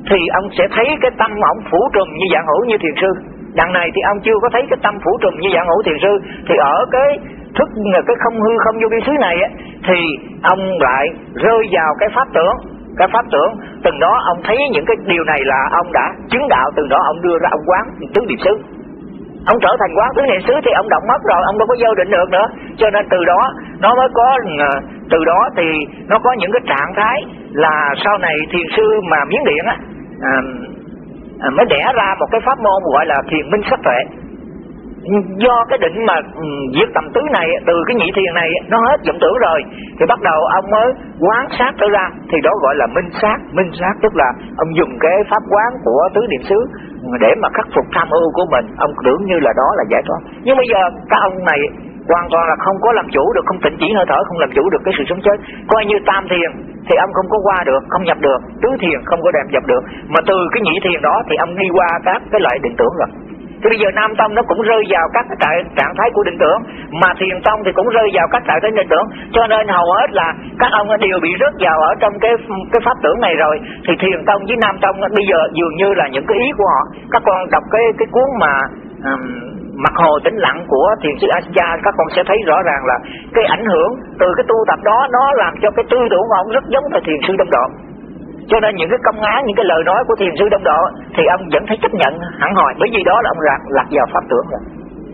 thì ông sẽ thấy cái tâm ông phủ trùm như dạng hữu như thiền sư. Đằng này thì ông chưa có thấy cái tâm phủ trùm như dạng hữu thiền sư. Thì ở cái thức cái không hư không vô biên xứ này á, thì ông lại rơi vào cái pháp tưởng. Cái pháp tưởng từng đó ông thấy những cái điều này là ông đã chứng đạo, từ đó ông đưa ra ông quán tứ niệm xứ. Ông trở thành quán tứ niệm xứ thì ông động mất rồi, ông đâu có vô định được nữa. Cho nên từ đó nó mới có, từ đó thì nó có những cái trạng thái là sau này thiền sư mà Miến Điện á, à, à, mới đẻ ra một cái pháp môn gọi là thiền minh sắc tuệ. Do cái định mà um, diệt tầm tứ này, từ cái nhị thiền này nó hết vọng tưởng rồi, thì bắt đầu ông mới quán sát trở ra, thì đó gọi là minh sát. Minh sát tức là ông dùng cái pháp quán của tứ niệm xứ để mà khắc phục tham ưu của mình, ông tưởng như là đó là giải thoát. Nhưng bây giờ các ông này hoàn toàn là không có làm chủ được, không tịnh chỉ hơi thở, không làm chủ được cái sự sống chết. Coi như tam thiền thì ông không có qua được, không nhập được, tứ thiền không có đem nhập được, mà từ cái nhị thiền đó thì ông đi qua các cái loại định tưởng rồi. Thì bây giờ Nam Tông nó cũng rơi vào các cái trạng thái của định tưởng, mà Thiền Tông thì cũng rơi vào các trạng thái định tưởng. Cho nên hầu hết là các ông đều bị rớt vào ở trong cái cái pháp tưởng này rồi. Thì Thiền Tông với Nam Tông bây giờ dường như là những cái ý của họ. Các con đọc cái cái cuốn mà um, Mặt Hồ Tĩnh Lặng của Thiền sư Ajahn, các con sẽ thấy rõ ràng là cái ảnh hưởng từ cái tu tập đó nó làm cho cái tư tưởng của ông rất giống với Thiền sư Đông Độ. Cho nên những cái công án, những cái lời nói của Thiền sư Đông Độ thì ông vẫn thấy chấp nhận hẳn hoi, bởi vì đó là ông lạc, lạc vào pháp tưởng rồi.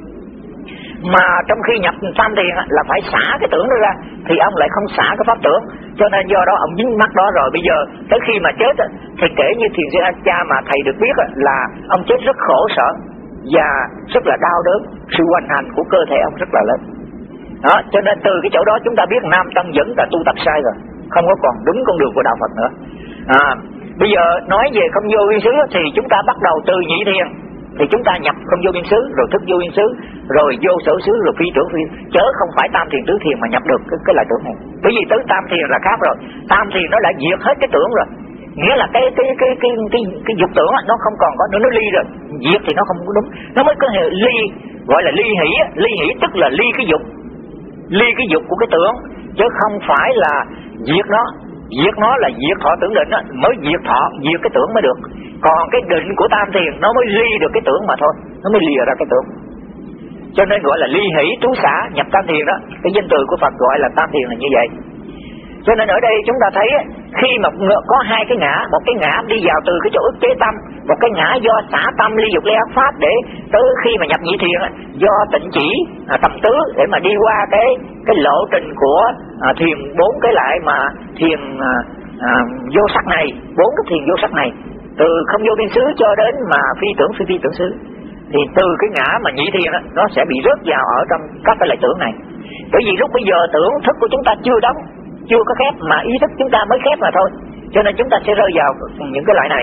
Mà trong khi nhập tam thiền là phải xả cái tưởng đó ra, thì ông lại không xả cái pháp tưởng. Cho nên do đó ông dính mắc đó rồi. Bây giờ tới khi mà chết thì kể như Thiền sư Ajahn mà thầy được biết là ông chết rất khổ sở và rất là đau đớn, sự hoành hành của cơ thể ông rất là lớn đó. Cho nên từ cái chỗ đó chúng ta biết Nam Tông vẫn là tu tập sai rồi, không có còn đúng con đường của đạo Phật nữa. À, bây giờ nói về không vô biên xứ thì chúng ta bắt đầu từ nhị thiền, thì chúng ta nhập không vô biên xứ, rồi thức vô biên xứ, rồi vô sở xứ, rồi phi tưởng phi, chớ không phải tam thiền tứ thiền mà nhập được cái, cái loại tưởng này. Bởi vì tới tam thiền là khác rồi, tam thiền nó đã diệt hết cái tưởng rồi, nghĩa là cái cái cái cái cái, cái dục tưởng nó không còn có nữa, nó ly rồi. Diệt thì nó không có đúng, nó mới có hệ ly, gọi là ly hỷ. Ly hỷ tức là ly cái dục, ly cái dục của cái tưởng, chứ không phải là diệt nó. Diệt nó là diệt thọ tưởng định đó, mới diệt thọ, diệt cái tưởng mới được. Còn cái định của tam thiền nó mới ly được cái tưởng mà thôi, nó mới lìa ra cái tưởng. Cho nên gọi là ly hỷ trú xả nhập tam thiền đó. Cái danh từ của Phật gọi là tam thiền là như vậy. Cho nên ở đây chúng ta thấy khi mà có hai cái ngã, một cái ngã đi vào từ cái chỗ ức chế tâm, một cái ngã do xả tâm ly dục ly ác pháp, để tới khi mà nhập nhị thiền do tịnh chỉ à, tầm tứ để mà đi qua cái cái lộ trình của à, thiền bốn cái lại mà thiền à, à, vô sắc này, bốn cái thiền vô sắc này, từ không vô biên xứ cho đến mà phi tưởng phi phi tưởng xứ, thì từ cái ngã mà nhị thiền đó, nó sẽ bị rớt vào ở trong các cái loại tưởng này. Bởi vì lúc bây giờ tưởng thức của chúng ta chưa đóng, chưa có khép, mà ý thức chúng ta mới khép mà thôi, cho nên chúng ta sẽ rơi vào những cái loại này.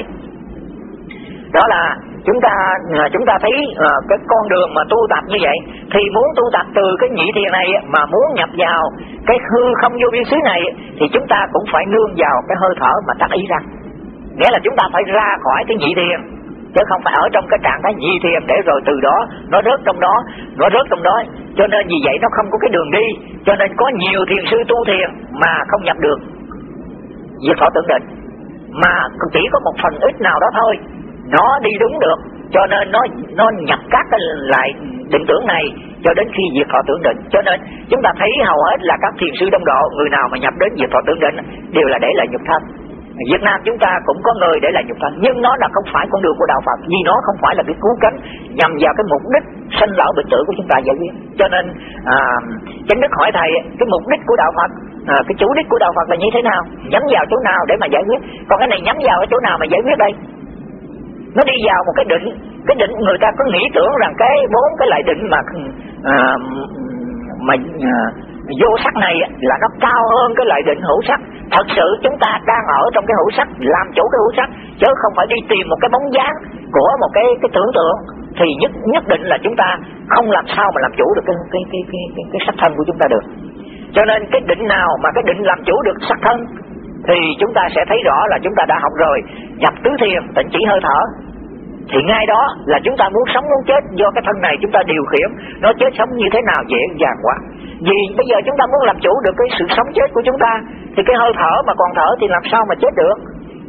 Đó là chúng ta chúng ta thấy uh, cái con đường mà tu tập như vậy, thì muốn tu tập từ cái nhị thiền này mà muốn nhập vào cái hư không vô biên xứ này, thì chúng ta cũng phải nương vào cái hơi thở mà tác ý ra. Nghĩa là chúng ta phải ra khỏi cái nhị thiền, chứ không phải ở trong cái trạng thái nhị thiền để rồi từ đó nó rớt trong đó, nó rớt trong đó. Cho nên vì vậy nó không có cái đường đi. Cho nên có nhiều thiền sư tu thiền mà không nhập được diệt thọ tưởng định, mà chỉ có một phần ít nào đó thôi nó đi đúng được. Cho nên nó nó nhập các cái lại định tưởng này cho đến khi diệt thọ tưởng định. Cho nên chúng ta thấy hầu hết là các thiền sư Đông Độ, người nào mà nhập đến diệt thọ tưởng định đều là để lại nhục thân. Việt Nam chúng ta cũng có người để lại nhục thân, nhưng nó là không phải con đường của đạo Phật, vì nó không phải là cái cứu cánh nhằm vào cái mục đích sanh lão bệnh tử của chúng ta giải quyết. Cho nên à, Chánh Đức hỏi thầy, cái mục đích của đạo Phật, à, cái chủ đích của đạo Phật là như thế nào, nhắm vào chỗ nào để mà giải quyết? Còn cái này nhắm vào cái chỗ nào mà giải quyết đây? Nó đi vào một cái định, cái định người ta có nghĩ tưởng rằng cái bốn cái loại định mà à, mà à, vô sắc này là nó cao hơn cái loại định hữu sắc. Thật sự chúng ta đang ở trong cái hữu sắc, làm chủ cái hữu sắc, chứ không phải đi tìm một cái bóng dáng của một cái cái tưởng tượng, thì nhất nhất định là chúng ta không làm sao mà làm chủ được cái cái cái cái cái, cái sắc thân của chúng ta được. Cho nên cái định nào mà cái định làm chủ được sắc thân thì chúng ta sẽ thấy rõ là chúng ta đã học rồi. Nhập tứ thiền, tịnh chỉ hơi thở, thì ngay đó là chúng ta muốn sống muốn chết, do cái thân này chúng ta điều khiển nó chết sống như thế nào dễ dàng quá. Vì bây giờ chúng ta muốn làm chủ được cái sự sống chết của chúng ta, thì cái hơi thở mà còn thở thì làm sao mà chết được.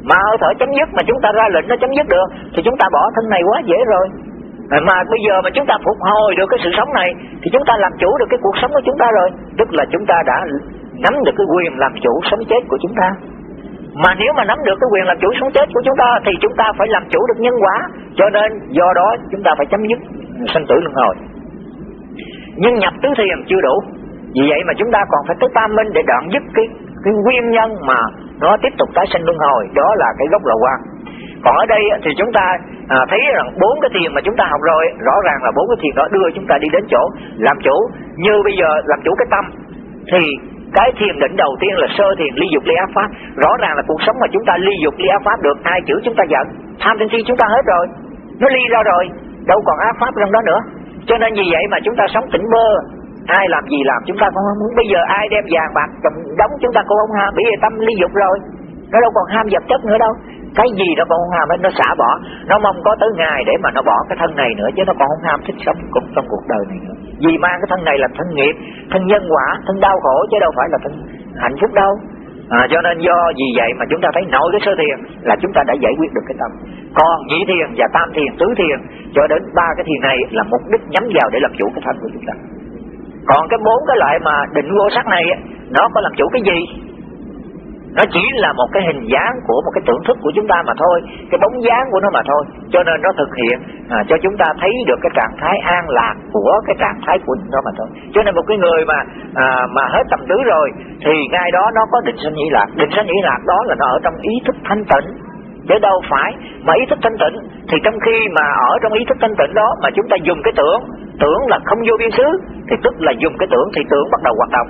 Mà hơi thở chấm dứt mà chúng ta ra lệnh nó chấm dứt được thì chúng ta bỏ thân này quá dễ rồi. Mà bây giờ mà chúng ta phục hồi được cái sự sống này thì chúng ta làm chủ được cái cuộc sống của chúng ta rồi. Tức là chúng ta đã nắm được cái quyền làm chủ sống chết của chúng ta. Mà nếu mà nắm được cái quyền làm chủ sống chết của chúng ta thì chúng ta phải làm chủ được nhân quả. Cho nên do đó chúng ta phải chấm dứt sanh tử luân hồi. Nhưng nhập tứ thiền chưa đủ. Vì vậy mà chúng ta còn phải tới tam minh để đoạn dứt cái, cái nguyên nhân mà nó tiếp tục tái sinh luân hồi. Đó là cái gốc lậu quan. Còn ở đây thì chúng ta à, thấy rằng bốn cái thiền mà chúng ta học rồi, rõ ràng là bốn cái thiền đó đưa chúng ta đi đến chỗ làm chủ. Như bây giờ làm chủ cái tâm thì cái thiền định đầu tiên là sơ thiền ly dục ly ác pháp. Rõ ràng là cuộc sống mà chúng ta ly dục ly ác pháp được, ai chữ chúng ta giận, tham sân si chúng ta hết rồi, nó ly ra rồi, đâu còn ác pháp trong đó nữa. Cho nên vì vậy mà chúng ta sống tỉnh bơ, ai làm gì làm chúng ta cũng không muốn. Bây giờ ai đem vàng bạc đóng chúng ta cũng không ham, bởi vì tâm ly dục rồi, nó đâu còn ham vật chất nữa đâu. Cái gì nó còn không ham hết, nó xả bỏ, nó mong có tới ngày để mà nó bỏ cái thân này nữa, chứ nó còn không ham thích sống cũng trong cuộc đời này nữa. Vì mang cái thân này là thân nghiệp, thân nhân quả, thân đau khổ chứ đâu phải là thân hạnh phúc đâu. À, cho nên do vì vậy mà chúng ta thấy nội cái sơ thiền là chúng ta đã giải quyết được cái tâm. Còn nhị thiền và tam thiền, tứ thiền cho đến ba cái thiền này là mục đích nhắm vào để làm chủ cái thân của chúng ta. Còn cái bốn cái loại mà định vô sắc này nó có làm chủ cái gì? Nó chỉ là một cái hình dáng của một cái tưởng thức của chúng ta mà thôi, cái bóng dáng của nó mà thôi. Cho nên nó thực hiện à, cho chúng ta thấy được cái trạng thái an lạc của cái trạng thái của nó mà thôi. Cho nên một cái người mà à, mà hết tầm tứ rồi thì ngay đó nó có định sanh nhĩ lạc. Định sanh nhĩ lạc đó là nó ở trong ý thức thanh tịnh, chứ đâu phải mà ý thức thanh tịnh. Thì trong khi mà ở trong ý thức thanh tịnh đó mà chúng ta dùng cái tưởng, tưởng là không vô biên xứ, thì tức là dùng cái tưởng thì tưởng bắt đầu hoạt động,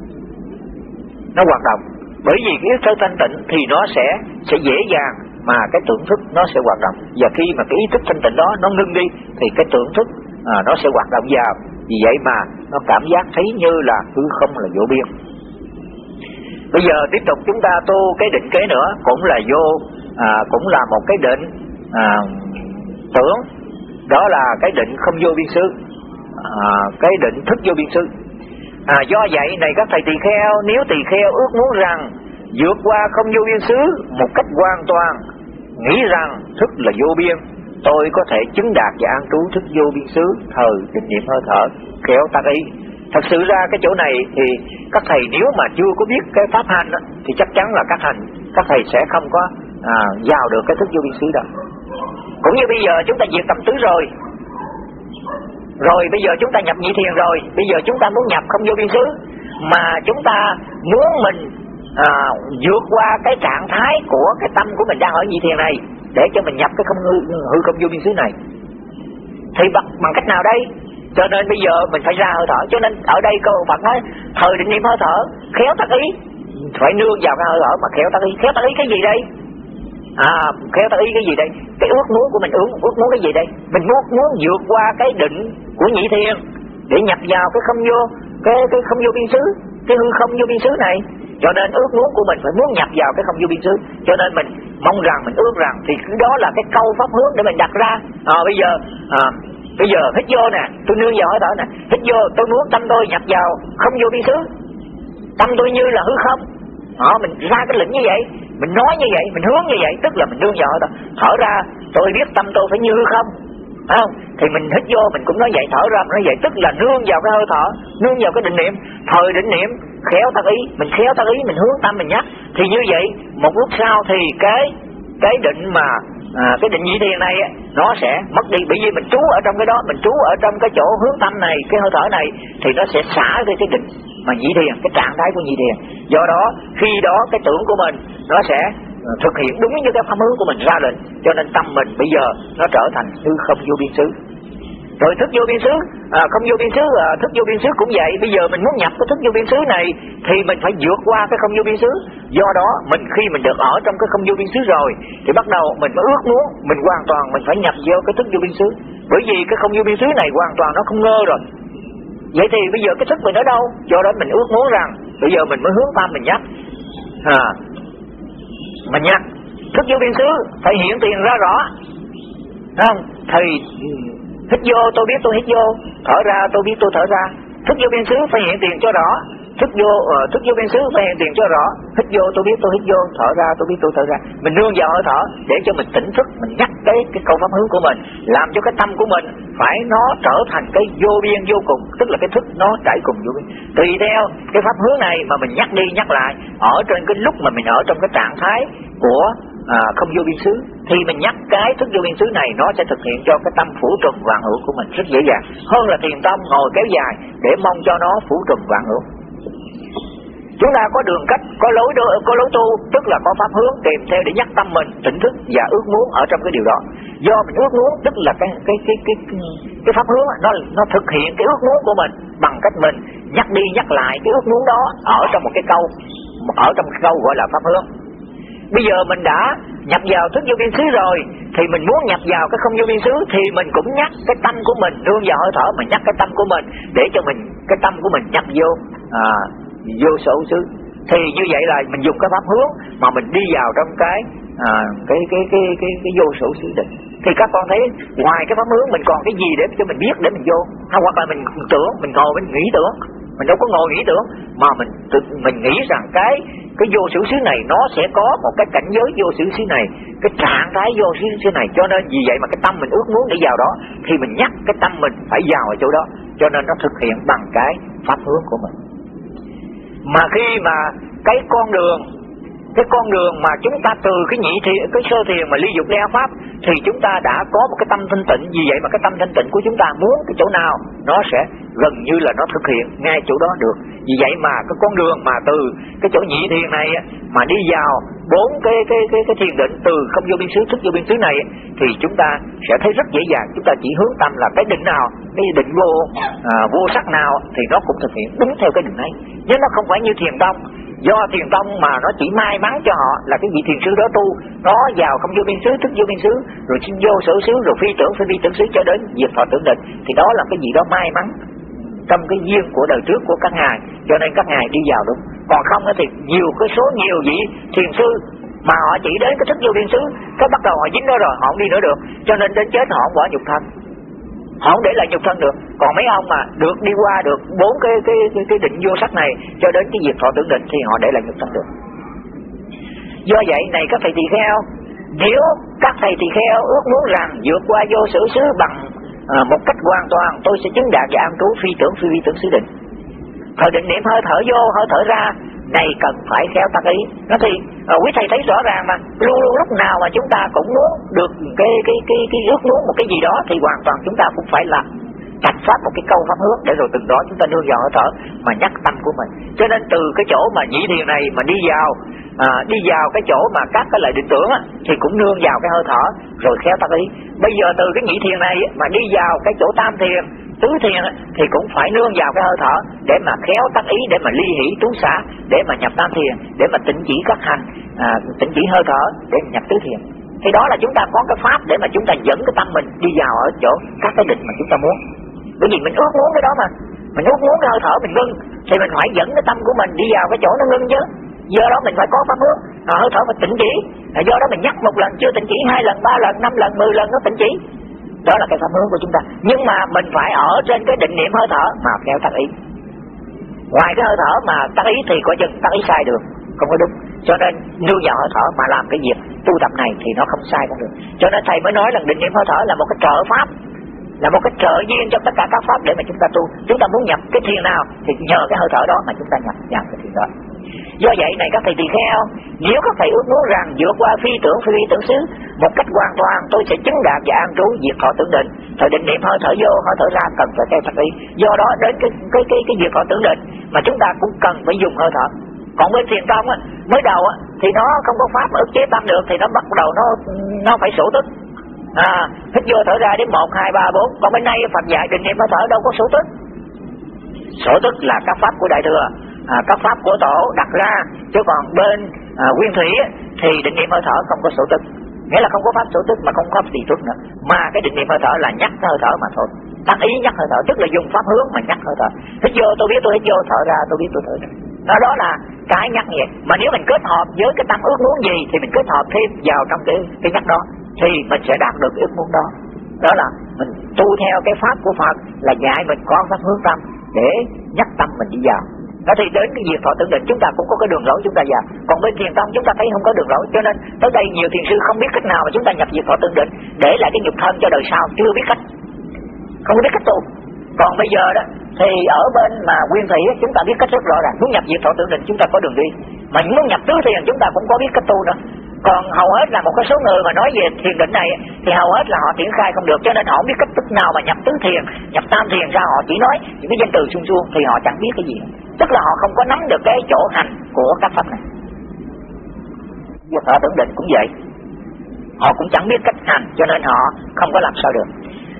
nó hoạt động. Bởi vì cái ý thức thanh tịnh thì nó sẽ sẽ dễ dàng mà cái tưởng thức nó sẽ hoạt động. Và khi mà cái ý thức thanh tịnh đó nó ngưng đi thì cái tưởng thức à, nó sẽ hoạt động vào. Vì vậy mà nó cảm giác thấy như là hư không là vô biên. Bây giờ tiếp tục chúng ta tu cái định kế nữa, cũng là vô à, cũng là một cái định à, tưởng, đó là cái định không vô biên xứ, à, cái định thức vô biên xứ. À, do vậy này các thầy tỳ kheo, nếu tỳ kheo ước muốn rằng vượt qua không vô biên xứ một cách hoàn toàn, nghĩ rằng thức là vô biên, tôi có thể chứng đạt và an trú thức vô biên xứ thời định niệm hơi thở, khéo tác ý. Thật sự ra cái chỗ này thì các thầy nếu mà chưa có biết cái pháp hành đó, thì chắc chắn là các hành các thầy sẽ không có à, vào được cái thức vô biên xứ đâu. Cũng như bây giờ chúng ta diệt tầm tứ rồi, rồi bây giờ chúng ta nhập nhị thiền rồi, bây giờ chúng ta muốn nhập không vô biên xứ, mà chúng ta muốn mình à, vượt qua cái trạng thái của cái tâm của mình đang ở nhị thiền này để cho mình nhập cái không hư, hư không vô biên xứ này, thì bằng, bằng cách nào đây? Cho nên bây giờ mình phải ra hơi thở. Cho nên ở đây câu Phật nói thời định niệm hơi thở khéo tác ý, phải nương vào cái hơi thở mà khéo tác ý. Khéo tác ý cái gì đây? À, khéo tác ý cái gì đây? Cái ước muốn của mình ước, ước muốn cái gì đây? Mình muốn muốn vượt qua cái định của nhị thiền để nhập vào cái không vô, cái cái không vô biên xứ, cái hư không vô biên xứ này. Cho nên ước muốn của mình phải muốn nhập vào cái không vô biên xứ. Cho nên mình mong rằng, mình ước rằng, thì đó là cái câu pháp hướng để mình đặt ra. À, bây giờ à, bây giờ hít vô nè, tôi nương vào hơi thở nè, hít vô tôi muốn tâm tôi nhập vào không vô biên xứ, tâm tôi như là hư không. À, mình ra cái lệnh như vậy, mình nói như vậy, mình hướng như vậy, tức là mình nương vào hơi thở. Thở ra tôi biết tâm tôi phải như hư không, phải không? Thì mình hít vô mình cũng nói vậy, thở ra mình nói vậy, tức là nương vào cái hơi thở, nương vào cái định niệm. Thời định niệm khéo tác ý, mình khéo tác ý, mình hướng tâm mình nhắc. Thì như vậy một lúc sau thì cái cái định mà à, cái định nhị thiền này nó sẽ mất đi, bởi vì mình trú ở trong cái đó, mình trú ở trong cái chỗ hướng tâm này, cái hơi thở này, thì nó sẽ xả đi cái định mà nhị thiền, cái trạng thái của nhị thiền. Do đó khi đó cái tưởng của mình nó sẽ thực hiện đúng như cái pháp hướng của mình ra lệnh. Cho nên tâm mình bây giờ nó trở thành hư không vô biên xứ. Rồi thức vô biên xứ, à, không vô biên xứ, à, thức vô biên xứ cũng vậy. Bây giờ mình muốn nhập cái thức vô biên xứ này thì mình phải vượt qua cái không vô biên xứ. Do đó mình khi mình được ở trong cái không vô biên xứ rồi thì bắt đầu mình mới ước muốn mình hoàn toàn mình phải nhập vô cái thức vô biên xứ. Bởi vì cái không vô biên xứ này hoàn toàn nó không ngơ rồi. Vậy thì bây giờ cái thức mình ở đâu? Do đó mình ước muốn rằng bây giờ mình mới hướng tâm mình nhắc, à, mình nhắc thức vô biên xứ phải hiện tiền ra rõ, không? Thì hít vô tôi biết tôi hít vô, thở ra tôi biết tôi thở ra. Thức vô biên xứ phải hiện tiền cho rõ. thức vô uh, thức vô biên xứ phải hiện tiền cho rõ. Hít vô tôi biết tôi hít vô, thở ra tôi biết tôi thở ra. Mình nương vào hơi thở để cho mình tỉnh thức, mình nhắc cái cái câu pháp hướng của mình, làm cho cái tâm của mình phải nó trở thành cái vô biên vô cùng, tức là cái thức nó chảy cùng vô biên. Tùy theo cái pháp hướng này mà mình nhắc đi nhắc lại ở trên cái lúc mà mình ở trong cái trạng thái của à, không vô biên xứ, thì mình nhắc cái thức vô biên xứ này nó sẽ thực hiện cho cái tâm phủ trùm vạn hữu của mình rất dễ dàng hơn là thiền tông ngồi kéo dài để mong cho nó phủ trùm vạn hữu. Chúng ta có đường cách, có lối đo, có lối tu, tức là có pháp hướng kèm theo để nhắc tâm mình tỉnh thức và ước muốn ở trong cái điều đó. Do mình ước muốn, tức là cái cái cái cái cái pháp hướng nó nó thực hiện cái ước muốn của mình bằng cách mình nhắc đi nhắc lại cái ước muốn đó ở trong một cái câu, ở trong một cái câu gọi là pháp hướng. Bây giờ mình đã nhập vào thức vô biên xứ rồi, thì mình muốn nhập vào cái không vô biên xứ thì mình cũng nhắc cái tâm của mình nương vào hơi thở, mình nhắc cái tâm của mình để cho mình cái tâm của mình nhập vô à, vô sở xứ. Thì như vậy là mình dùng cái pháp hướng mà mình đi vào trong cái à, cái, cái cái cái cái vô sở xứ định. Thì các con thấy ngoài cái pháp hướng mình còn cái gì để cho mình biết để mình vô, hay hoặc là mình tưởng, mình ngồi mình nghĩ tưởng. Mình đâu có ngồi nghĩ tưởng mà mình mình nghĩ rằng cái cái vô sở xứ này nó sẽ có một cái cảnh giới vô sở xứ này, cái trạng thái vô sở xứ này, cho nên vì vậy mà cái tâm mình ước muốn để vào đó thì mình nhắc cái tâm mình phải vào ở chỗ đó, cho nên nó thực hiện bằng cái pháp hướng của mình. Mà khi mà cái con đường cái con đường mà chúng ta từ cái nhị thiền, cái sơ thiền mà ly dục đeo pháp thì chúng ta đã có một cái tâm thanh tịnh. Vì vậy mà cái tâm thanh tịnh của chúng ta muốn cái chỗ nào nó sẽ gần như là nó thực hiện ngay chỗ đó được. Vì vậy mà cái con đường mà từ cái chỗ nhị thiền này mà đi vào bốn cái cái cái cái thiền định từ không vô biên xứ thức vô biên xứ này thì chúng ta sẽ thấy rất dễ dàng. Chúng ta chỉ hướng tâm là cái định nào, cái định vô à, vô sắc nào thì nó cũng thực hiện đúng theo cái định ấy, chứ nó không phải như thiền tông. Do thiền tông mà nó chỉ may mắn cho họ là cái vị thiền sư đó tu, nó vào không vô biên xứ, thức vô biên xứ, rồi xin vô sở xứ, rồi phi tưởng phi vi tưởng xứ cho đến diệt thọ tưởng định, thì đó là cái gì đó may mắn trong cái duyên của đời trước của các ngài, cho nên các ngài đi vào đúng. Còn không thì nhiều cái số nhiều vị thiền sư mà họ chỉ đến cái thức vô biên xứ, cái bắt đầu họ dính đó rồi họ không đi nữa được, cho nên đến chết họ không bỏ nhục thân, họ không để lại nhục thân được. Còn mấy ông mà được đi qua được bốn cái cái cái, cái định vô sắc này cho đến cái diệt thọ tưởng định thì họ để lại nhục thân được. Do vậy này các thầy tỳ kheo, nếu các thầy tỳ kheo ước muốn rằng vượt qua vô sở xứ bằng à, một cách hoàn toàn, tôi sẽ chứng đạt và an trú phi tưởng phi vi tưởng xứ định. Thời định niệm hơi thở vô hơi thở ra này cần phải khéo tác ý. Nó thì à, quý thầy thấy rõ ràng mà luôn luôn lúc nào mà chúng ta cũng muốn được cái cái cái cái ước muốn một cái gì đó thì hoàn toàn chúng ta cũng phải làm chặt pháp một cái câu pháp hướng để rồi từng đó chúng ta nương vào hơi thở mà nhắc tâm của mình. Cho nên từ cái chỗ mà nhị thiền này mà đi vào à, đi vào cái chỗ mà các cái lời định tưởng á, thì cũng nương vào cái hơi thở rồi khéo tác ý. Bây giờ từ cái nhị thiền này mà đi vào cái chỗ tam thiền tứ thiền á, thì cũng phải nương vào cái hơi thở để mà khéo tác ý, để mà ly hỷ trú xả, để mà nhập tam thiền, để mà tịnh chỉ các hành à, tịnh chỉ hơi thở để nhập tứ thiền. Thì đó là chúng ta có cái pháp để mà chúng ta dẫn cái tâm mình đi vào ở chỗ các cái định mà chúng ta muốn. Bởi vì mình ước muốn cái đó mà, mình ước muốn cái hơi thở mình ngưng thì mình phải dẫn cái tâm của mình đi vào cái chỗ nó ngưng chứ. Do đó mình phải có pháp hướng à, hơi thở mình tịnh chỉ à, do đó mình nhắc một lần chưa tịnh chỉ, hai lần, ba lần, năm lần, mười lần nó tịnh chỉ. Đó là cái pháp hướng của chúng ta. Nhưng mà mình phải ở trên cái định niệm hơi thở mà theo tác ý. Ngoài cái hơi thở mà tác ý thì có chừng tác ý sai được, không có đúng. Cho nên nương vào hơi thở mà làm cái việc tu tập này thì nó không sai được. Cho nên thầy mới nói là định niệm hơi thở là một cái trợ pháp, là một cái trợ duyên cho tất cả các pháp để mà chúng ta tu. Chúng ta muốn nhập cái thiền nào thì nhờ cái hơi thở đó mà chúng ta nhập vào cái thiền đó. Do vậy này các thầy tỳ kheo, nếu các thầy ước muốn rằng vượt qua phi tưởng phi vi tưởng xứ một cách hoàn toàn, tôi sẽ chứng đạt và an trú diệt thọ tưởng định. Thời định niệm hơi thở vô hơi thở ra cần phải theo tác ý. Do đó đến cái cái cái cái diệt thọ tưởng định mà chúng ta cũng cần phải dùng hơi thở. Còn bên thiền tông á, mới đầu á thì nó không có pháp mà ức chế tâm được thì nó bắt đầu nó nó phải sổ tức. À, hít vô thở ra đến một, hai, ba, bốn. Còn bên đây Phật dạy định niệm hơi thở đâu có sổ tức. Sổ tức là các pháp của Đại Thừa, à, các pháp của Tổ đặt ra, chứ còn bên à, Nguyên Thủy thì định niệm hơi thở không có sổ tức. Nghĩa là không có pháp sổ tức mà không có pháp tỳ tuất nữa, mà cái định niệm hơi thở là nhắc hơi thở mà thôi. Tác ý nhắc hơi thở tức là dùng pháp hướng mà nhắc hơi thở. Hít vô tôi biết tôi hít vô, thở ra tôi biết tôi thở ra. Đó, đó là cái nhắc vậy. Mà nếu mình kết hợp với cái tâm ước muốn gì thì mình kết hợp thêm vào trong cái cái nhắc đó thì mình sẽ đạt được cái ước muốn đó. Đó là mình tu theo cái pháp của Phật là dạy mình có pháp hướng tâm để nhắc tâm mình đi vào. Đó thì đến cái việc thọ tưởng định chúng ta cũng có cái đường lối chúng ta vào. Còn bên thiền tông chúng ta thấy không có đường lối, cho nên tới đây nhiều thiền sư không biết cách nào mà chúng ta nhập việc thọ tưởng định để lại cái nhục thân cho đời sau, chưa biết cách, không biết cách tu. Còn bây giờ đó thì ở bên mà Nguyên Thủy chúng ta biết cách rất rõ ràng, muốn nhập việc thọ tưởng định chúng ta có đường đi, mà muốn nhập tứ thiền chúng ta cũng có biết cách tu nữa. Còn hầu hết là một cái số người mà nói về thiền định này thì hầu hết là họ triển khai không được, cho nên họ không biết cách thức nào mà nhập tứ thiền, nhập tam thiền ra, họ chỉ nói những cái danh từ suông suông thì họ chẳng biết cái gì, tức là họ không có nắm được cái chỗ hành của các pháp này. Việc thọ tưởng định cũng vậy, họ cũng chẳng biết cách hành, cho nên họ không có làm sao được.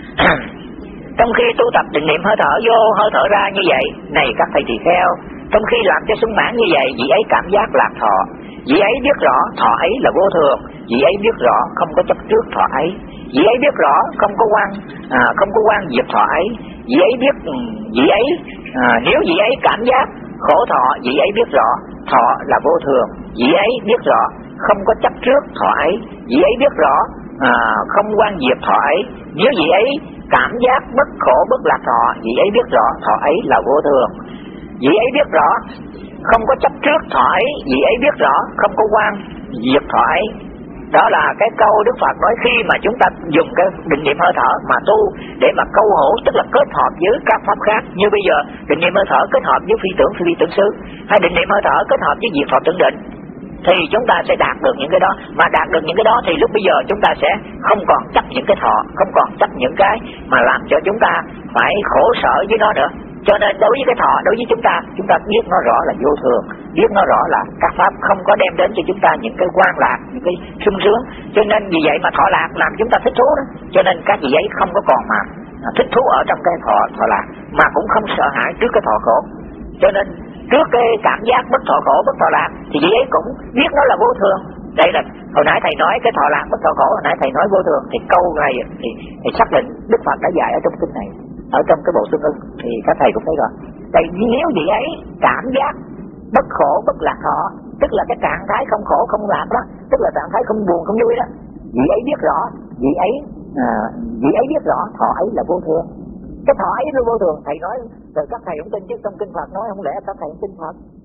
Trong khi tu tập định niệm hơi thở vô hơi thở ra như vậy, này các thầy tỳ kheo, trong khi làm cho sung mãn như vậy, vị ấy cảm giác lạc thọ, vị ấy biết rõ thọ ấy là vô thường, vị ấy biết rõ không có chấp trước thọ ấy, vị ấy biết rõ không có quan à, không có quan diệt thọ ấy, vị ấy biết vị ấy à, nếu vị ấy cảm giác khổ thọ, vị ấy biết rõ thọ là vô thường, vị ấy biết rõ không có chấp trước thọ ấy, vị ấy biết rõ à, không quan diệt thọ ấy, nếu vị ấy cảm giác bất khổ bất lạc thọ, vị ấy biết rõ thọ ấy là vô thường, vị ấy biết rõ không có chấp trước thọ ấy, vị ấy biết rõ không có quan diệt thọ ấy. Đó là cái câu Đức Phật nói khi mà chúng ta dùng cái định niệm hơi thở mà tu để mà câu hữu, tức là kết hợp với các pháp khác. Như bây giờ định niệm hơi thở kết hợp với phi tưởng phi tưởng xứ, hay định niệm hơi thở kết hợp với việc thọ tưởng định, thì chúng ta sẽ đạt được những cái đó. Mà đạt được những cái đó thì lúc bây giờ chúng ta sẽ không còn chấp những cái thọ, không còn chấp những cái mà làm cho chúng ta phải khổ sở với nó nữa. Cho nên đối với cái thọ, đối với chúng ta, chúng ta biết nó rõ là vô thường, biết nó rõ là các pháp không có đem đến cho chúng ta những cái quan lạc, những cái sung sướng. Cho nên vì vậy mà thọ lạc làm chúng ta thích thú đó. Cho nên các vị ấy không có còn mà thích thú ở trong cái thọ thọ lạc, mà cũng không sợ hãi trước cái thọ khổ. Cho nên trước cái cảm giác bất thọ khổ, bất thọ lạc thì vị ấy cũng biết nó là vô thường. Đây là hồi nãy thầy nói cái thọ lạc bất thọ khổ, hồi nãy thầy nói vô thường, thì câu này thì thầy xác định Đức Phật đã dạy ở trong kinh này, ở trong cái bộ Xuân Ưng, thì các thầy cũng thấy rồi. Tại nếu vị ấy cảm giác bất khổ bất lạc thọ, tức là cái trạng thái không khổ không lạc đó, tức là trạng thái không buồn không vui đó, vị ấy biết rõ, vị ấy à, vị ấy biết rõ thọ ấy là vô thường. Cái thọ ấy là vô thường, thầy nói rồi các thầy cũng tin chứ trong kinh Phật nói, không lẽ các thầy không tin Phật?